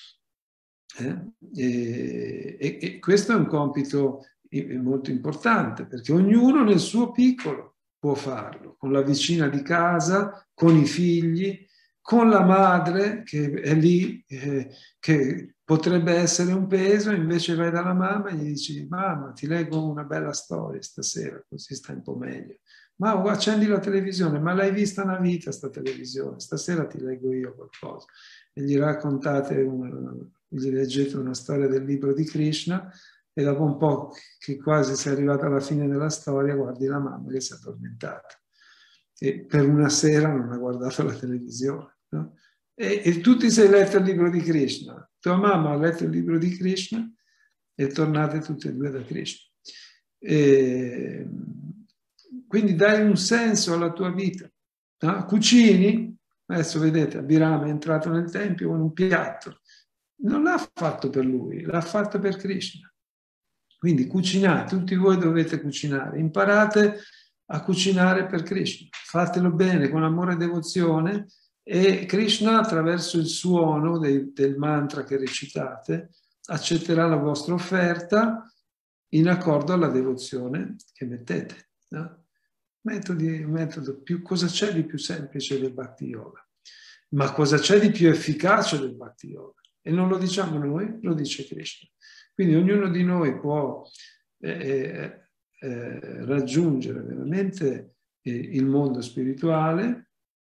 Eh? E, e, e questo è un compito molto importante, perché ognuno nel suo piccolo può farlo, con la vicina di casa, con i figli, con la madre che è lì, eh, che potrebbe essere un peso, invece vai dalla mamma e gli dici mamma ti leggo una bella storia stasera, così stai un po' meglio. Ma oh, accendi la televisione, ma l'hai vista una vita sta televisione, stasera ti leggo io qualcosa. E gli raccontate, una, gli leggete una storia del libro di Krishna e dopo un po' che quasi sei arrivata alla fine della storia guardi la mamma che si è addormentata. E per una sera non ha guardato la televisione. No? E, e tu ti sei letto il libro di Krishna, tua mamma ha letto il libro di Krishna e tornate tutte e due da Krishna. E, quindi dai un senso alla tua vita. No? Cucini, adesso vedete, Abhirama è entrato nel tempio con un piatto, non l'ha fatto per lui, l'ha fatto per Krishna. Quindi cucinate, tutti voi dovete cucinare, imparate a cucinare per Krishna, fatelo bene, con amore e devozione, e Krishna attraverso il suono dei, del mantra che recitate accetterà la vostra offerta in accordo alla devozione che mettete. No? Metodi, metodo più, cosa c'è di più semplice del Bhakti Yoga? Ma cosa c'è di più efficace del Bhakti Yoga? E non lo diciamo noi, lo dice Krishna. Quindi ognuno di noi può eh, eh, raggiungere veramente eh, il mondo spirituale,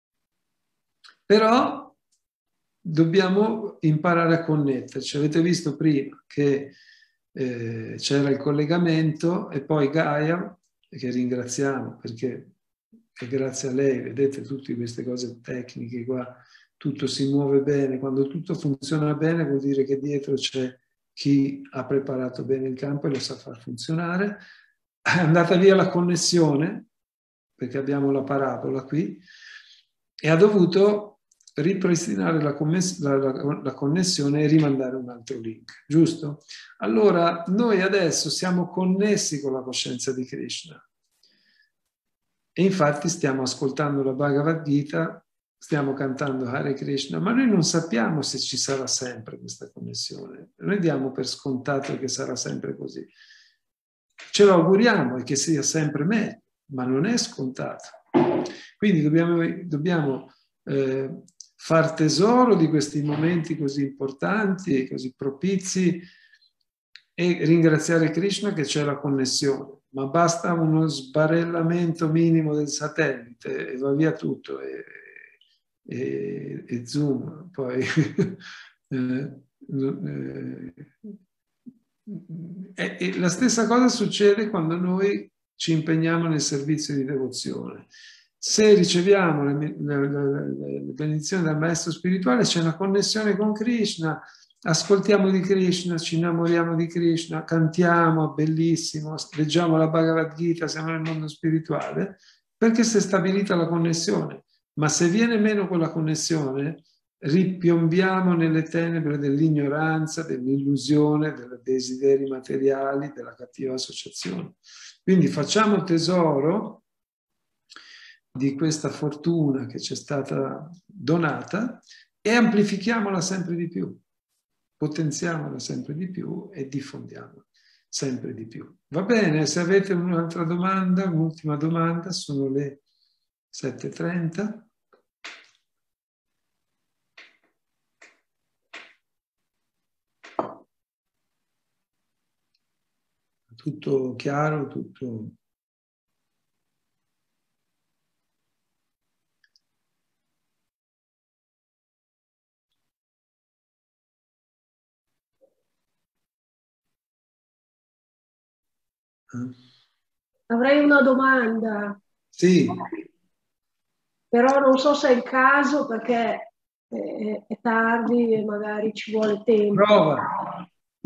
però dobbiamo imparare a connetterci. Avete visto prima che eh, c'era il collegamento e poi Gaia, che ringraziamo perché è grazie a lei, vedete tutte queste cose tecniche qua, tutto si muove bene. Quando tutto funziona bene vuol dire che dietro c'è chi ha preparato bene il campo e lo sa far funzionare. È andata via la connessione, perché abbiamo la parabola qui, e ha dovuto ripristinare la, la, la, la connessione e rimandare un altro link, giusto? Allora, noi adesso siamo connessi con la coscienza di Krishna. E infatti stiamo ascoltando la Bhagavad Gita, stiamo cantando Hare Krishna, ma noi non sappiamo se ci sarà sempre questa connessione. Noi diamo per scontato che sarà sempre così. Ce lo auguriamo e che sia sempre meglio, ma non è scontato. Quindi dobbiamo, dobbiamo eh, far tesoro di questi momenti così importanti e così propizi e ringraziare Krishna che c'è la connessione. ma basta uno sbarellamento minimo del satellite e va via tutto, e, e, e zoom, poi eh, eh, e la stessa cosa succede quando noi ci impegniamo nel servizio di devozione. Se riceviamo le, le, le, le benedizioni dal maestro spirituale, c'è una connessione con Krishna, ascoltiamo di Krishna, ci innamoriamo di Krishna, cantiamo, bellissimo, leggiamo la Bhagavad Gita, siamo nel mondo spirituale, perché si è stabilita la connessione. Ma se viene meno quella connessione, ripiombiamo nelle tenebre dell'ignoranza, dell'illusione, dei desideri materiali, della cattiva associazione. Quindi facciamo tesoro di questa fortuna che ci è stata donata e amplifichiamola sempre di più, potenziamola sempre di più e diffondiamola sempre di più. Va bene? Se avete un'altra domanda, un'ultima domanda, sono le sette e trenta. Tutto chiaro, tutto... Avrei una domanda. Sì. Però non so se è il caso perché è, è tardi e magari ci vuole tempo. Prova.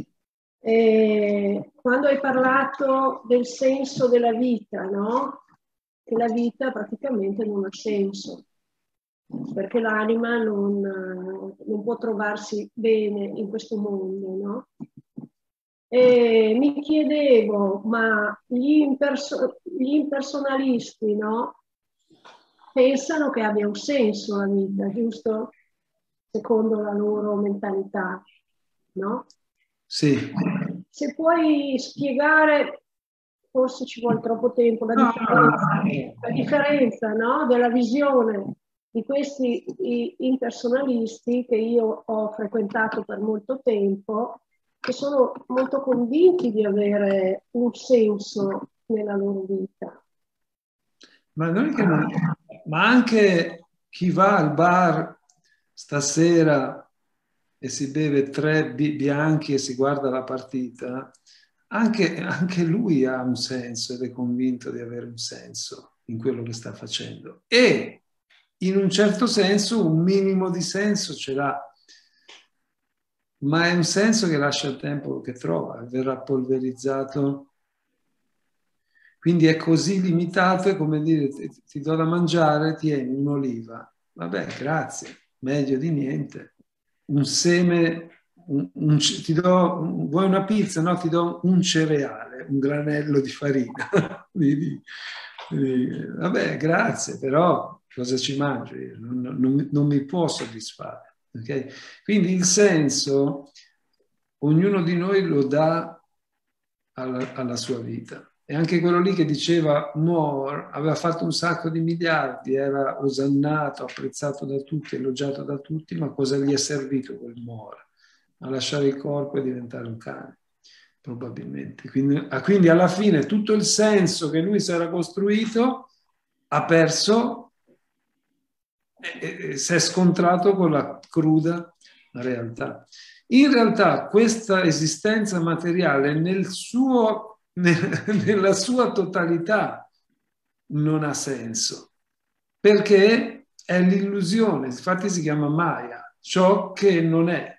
E quando hai parlato del senso della vita, no? Che la vita praticamente non ha senso, perché l'anima non, non può trovarsi bene in questo mondo, no? E mi chiedevo, ma gli, imperso- gli impersonalisti, no? Pensano che abbia un senso la vita, giusto? Secondo la loro mentalità, no? Sì. Se puoi spiegare, forse ci vuole troppo tempo, la differenza, la differenza, no? Della visione di questi impersonalisti che io ho frequentato per molto tempo, che sono molto convinti di avere un senso nella loro vita. Ma, non è che non... Ma anche chi va al bar stasera e si beve tre bianchi e si guarda la partita, anche, anche lui ha un senso ed è convinto di avere un senso in quello che sta facendo. E in un certo senso un minimo di senso ce l'ha, ma è un senso che lascia il tempo che trova, verrà polverizzato. Quindi è così limitato, è come dire, ti, ti do da mangiare, tieni un'oliva. Vabbè, grazie, meglio di niente. Un seme, un, un, ti do, vuoi una pizza? No, ti do un cereale, un granello di farina. Vabbè, grazie, però cosa ci mangio io? Non, non, non mi può soddisfare. Okay? Quindi il senso, ognuno di noi lo dà alla, alla sua vita. E anche quello lì che diceva More aveva fatto un sacco di miliardi, era osannato, apprezzato da tutti, elogiato da tutti, ma cosa gli è servito quel More? A lasciare il corpo e diventare un cane, probabilmente. Quindi, quindi alla fine tutto il senso che lui si era costruito ha perso e, e si è scontrato con la cruda realtà. In realtà questa esistenza materiale nel suo nella sua totalità non ha senso, perché è l'illusione, infatti si chiama Maya, ciò che non è.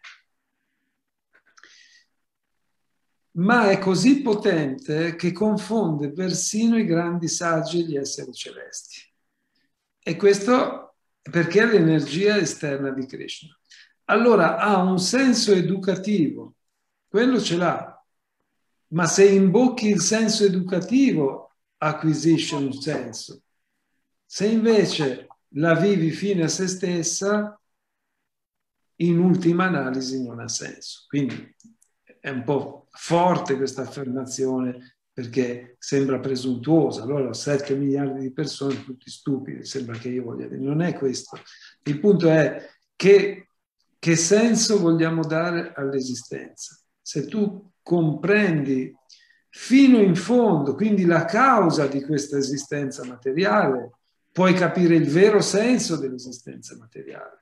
Ma è così potente che confonde persino i grandi saggi e gli esseri celesti. E questo perché è l'energia esterna di Krishna. Allora ha un senso educativo, quello ce l'ha. Ma se imbocchi il senso educativo, acquisisce un senso. Se invece la vivi fine a se stessa, in ultima analisi non ha senso. Quindi è un po' forte questa affermazione perché sembra presuntuosa. Allora sette miliardi di persone, tutti stupidi, sembra che io voglia dire. Non è questo. Il punto è che, che senso vogliamo dare all'esistenza. Se tu comprendi fino in fondo, quindi la causa di questa esistenza materiale, puoi capire il vero senso dell'esistenza materiale.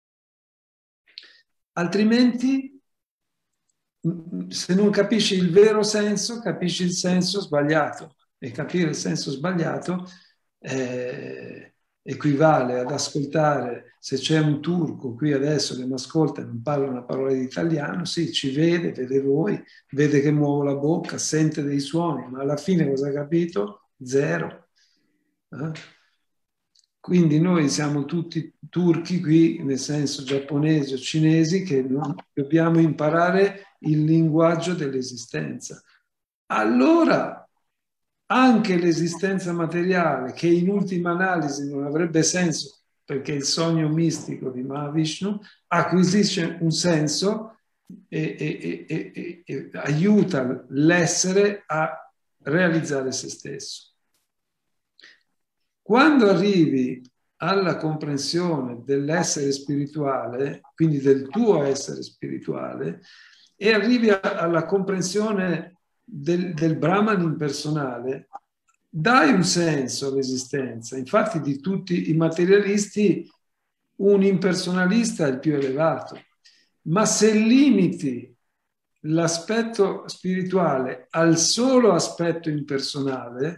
Altrimenti, se non capisci il vero senso, capisci il senso sbagliato. E capire il senso sbagliato eh, equivale ad ascoltare, se c'è un turco qui adesso che mi ascolta e non parla una parola di italiano, sì, ci vede, vede voi, vede che muovo la bocca, sente dei suoni, ma alla fine cosa ha capito? Zero. Eh? Quindi noi siamo tutti turchi qui, nel senso giapponesi o cinesi, che non, dobbiamo imparare il linguaggio dell'esistenza. Allora anche l'esistenza materiale, che in ultima analisi non avrebbe senso, perché il sogno mistico di Mahavishnu acquisisce un senso e, e, e, e, e aiuta l'essere a realizzare se stesso. Quando arrivi alla comprensione dell'essere spirituale, quindi del tuo essere spirituale, e arrivi a, alla comprensione Del, del Brahman impersonale, dai un senso all'esistenza. Infatti di tutti i materialisti un impersonalista è il più elevato, ma se limiti l'aspetto spirituale al solo aspetto impersonale,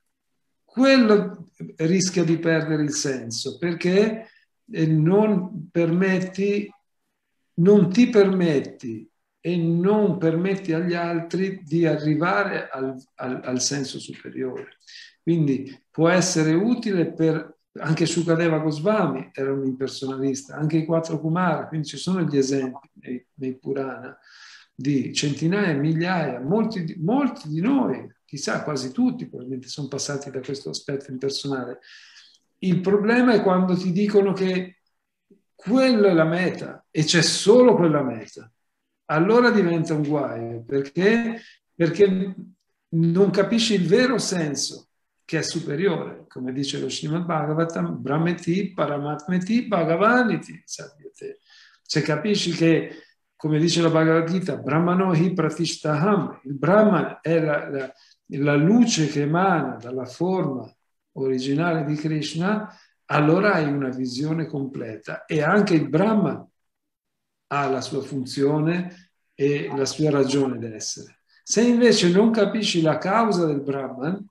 quello rischia di perdere il senso, perché non permetti, non ti permetti e non permetti agli altri di arrivare al, al, al senso superiore. Quindi può essere utile per, anche Shukadeva Goswami era un impersonalista, anche i quattro Kumara, quindi ci sono gli esempi nei, nei Purana di centinaia, migliaia, molti, molti di noi, chissà quasi tutti probabilmente sono passati da questo aspetto impersonale. Il problema è quando ti dicono che quella è la meta e c'è solo quella meta. Allora diventa un guaio, perché, perché non capisci il vero senso, che è superiore, come dice lo Srimad Bhagavatam, Brahmeti, Paramatmeti, Bhagavaniti, Sadyate. Se capisci che, come dice la Bhagavad Gita, Brahmano hi pratishtaham, il Brahman è la, la, la luce che emana dalla forma originale di Krishna, allora hai una visione completa. E anche il Brahman ha la sua funzione e la sua ragione d'essere. Se invece non capisci la causa del Brahman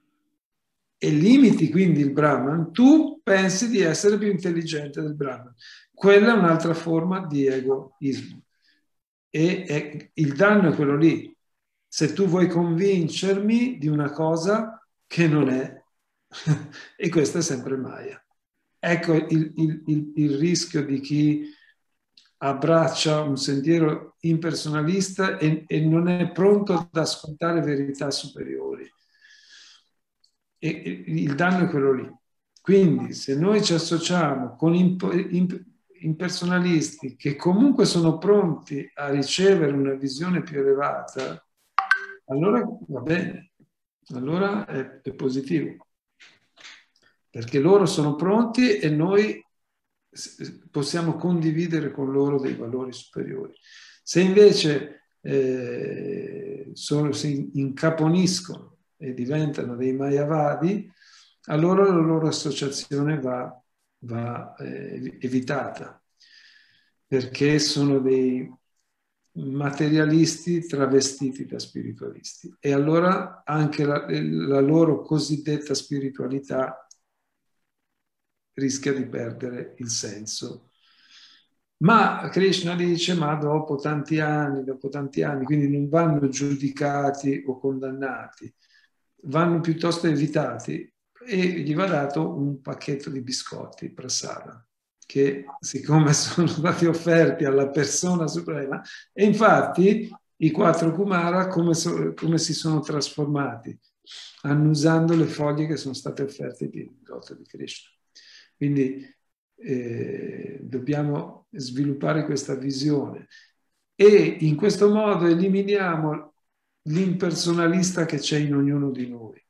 e limiti quindi il Brahman, tu pensi di essere più intelligente del Brahman. Quella è un'altra forma di egoismo. E, e il danno è quello lì. Se tu vuoi convincermi di una cosa che non è, e questo è sempre Maya. Ecco il, il, il, il rischio di chi abbraccia un sentiero impersonalista e, e non è pronto ad ascoltare verità superiori. E, e il danno è quello lì. Quindi se noi ci associamo con imp, imp, impersonalisti che comunque sono pronti a ricevere una visione più elevata, allora va bene, allora è, è positivo. Perché loro sono pronti e noi possiamo condividere con loro dei valori superiori. Se invece eh, sono, si incaponiscono e diventano dei mayavadi, allora la loro associazione va, va eh, evitata, perché sono dei materialisti travestiti da spiritualisti. E allora anche la, la loro cosiddetta spiritualità rischia di perdere il senso. Ma Krishna dice, ma dopo tanti anni, dopo tanti anni, quindi non vanno giudicati o condannati, vanno piuttosto evitati, e gli va dato un pacchetto di biscotti, prasada, che siccome sono stati offerti alla persona suprema, e infatti i quattro Kumara come, so, come si sono trasformati, annusando le foglie che sono state offerte ai piedi di Krishna. Quindi eh, dobbiamo sviluppare questa visione e in questo modo eliminiamo l'impersonalista che c'è in ognuno di noi.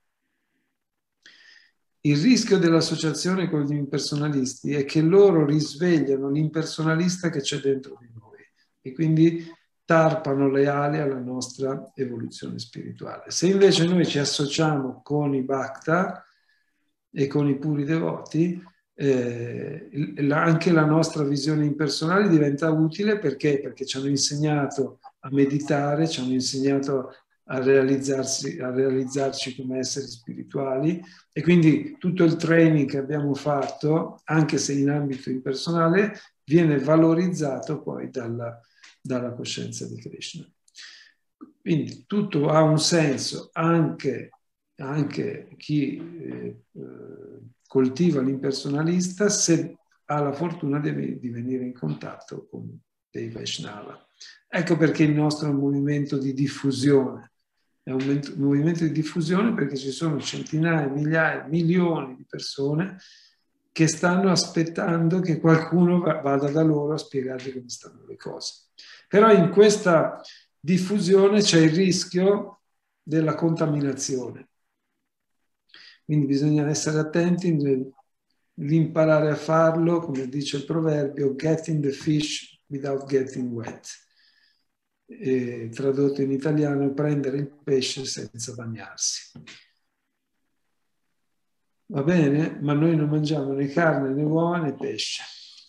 Il rischio dell'associazione con gli impersonalisti è che loro risvegliano l'impersonalista che c'è dentro di noi e quindi tarpano le ali alla nostra evoluzione spirituale. Se invece noi ci associamo con i Bhakta e con i puri devoti, eh, anche la nostra visione impersonale diventa utile perché? Perché ci hanno insegnato a meditare, ci hanno insegnato a realizzarsi, a realizzarci come esseri spirituali, e quindi tutto il training che abbiamo fatto, anche se in ambito impersonale, viene valorizzato poi dalla, dalla coscienza di Krishna. Quindi tutto ha un senso, anche, anche chi eh, coltiva l'impersonalista, se ha la fortuna di, di venire in contatto con dei Vaishnava. Ecco perché il nostro è un movimento di diffusione. È un movimento di diffusione perché ci sono centinaia, migliaia, milioni di persone che stanno aspettando che qualcuno vada da loro a spiegargli come stanno le cose. Però in questa diffusione c'è il rischio della contaminazione. Quindi bisogna essere attenti nell'imparare a farlo, come dice il proverbio, getting the fish without getting wet. E, tradotto in italiano, prendere il pesce senza bagnarsi. Va bene? Ma noi non mangiamo né carne né uova né pesce.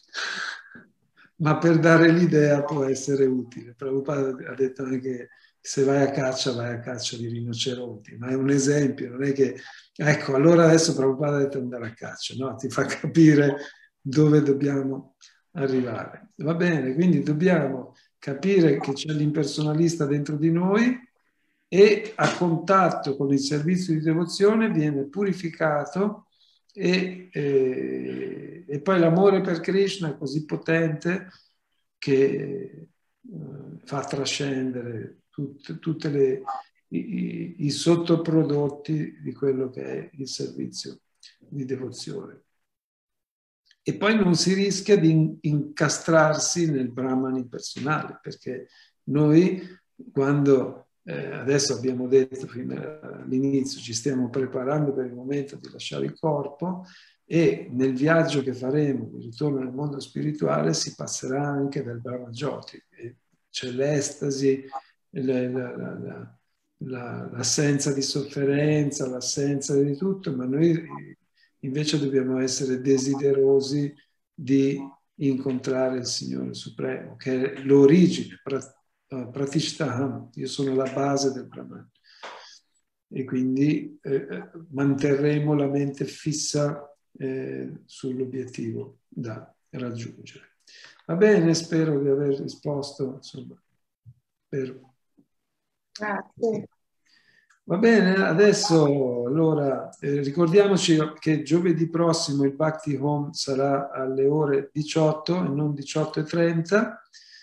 Ma per dare l'idea può essere utile. Prabhupada ha detto anche che se vai a caccia, vai a caccia di rinoceronti, ma è un esempio, non è che... Ecco, allora adesso Prabhupada ha detto andare a caccia, no? Ti fa capire dove dobbiamo arrivare. Va bene? Quindi dobbiamo capire che c'è l'impersonalista dentro di noi e a contatto con il servizio di devozione viene purificato e, e, e poi l'amore per Krishna è così potente che eh, fa trascendere tutte, tutte le, i, i sottoprodotti di quello che è il servizio di devozione. E poi non si rischia di incastrarsi nel Brahman impersonale, perché noi, quando eh, adesso abbiamo detto fino all'inizio, ci stiamo preparando per il momento di lasciare il corpo, e nel viaggio che faremo di ritorno nel mondo spirituale si passerà anche del Brahma Jyoti. C'è l'estasi, la, la, la, la, l'assenza di sofferenza, l'assenza di tutto, ma noi invece dobbiamo essere desiderosi di incontrare il Signore Supremo, che è l'origine, pratishtaham, io sono la base del Brahman. E quindi eh, manterremo la mente fissa eh, sull'obiettivo da raggiungere. Va bene, spero di aver risposto, insomma, per... Grazie. Va bene, adesso allora eh, ricordiamoci che giovedì prossimo il Bhakti Home sarà alle ore diciotto e non diciotto e trenta,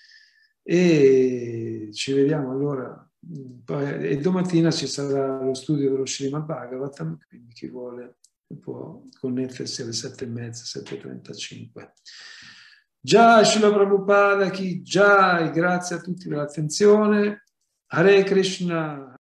e ci vediamo allora. Poi, e domattina ci sarà lo studio dello Srimad Bhagavatam, quindi chi vuole può connettersi alle sette e mezza, sette e trentacinque. Jai Srila Prabhupada, chi jai, grazie a tutti per l'attenzione. Hare Krishna.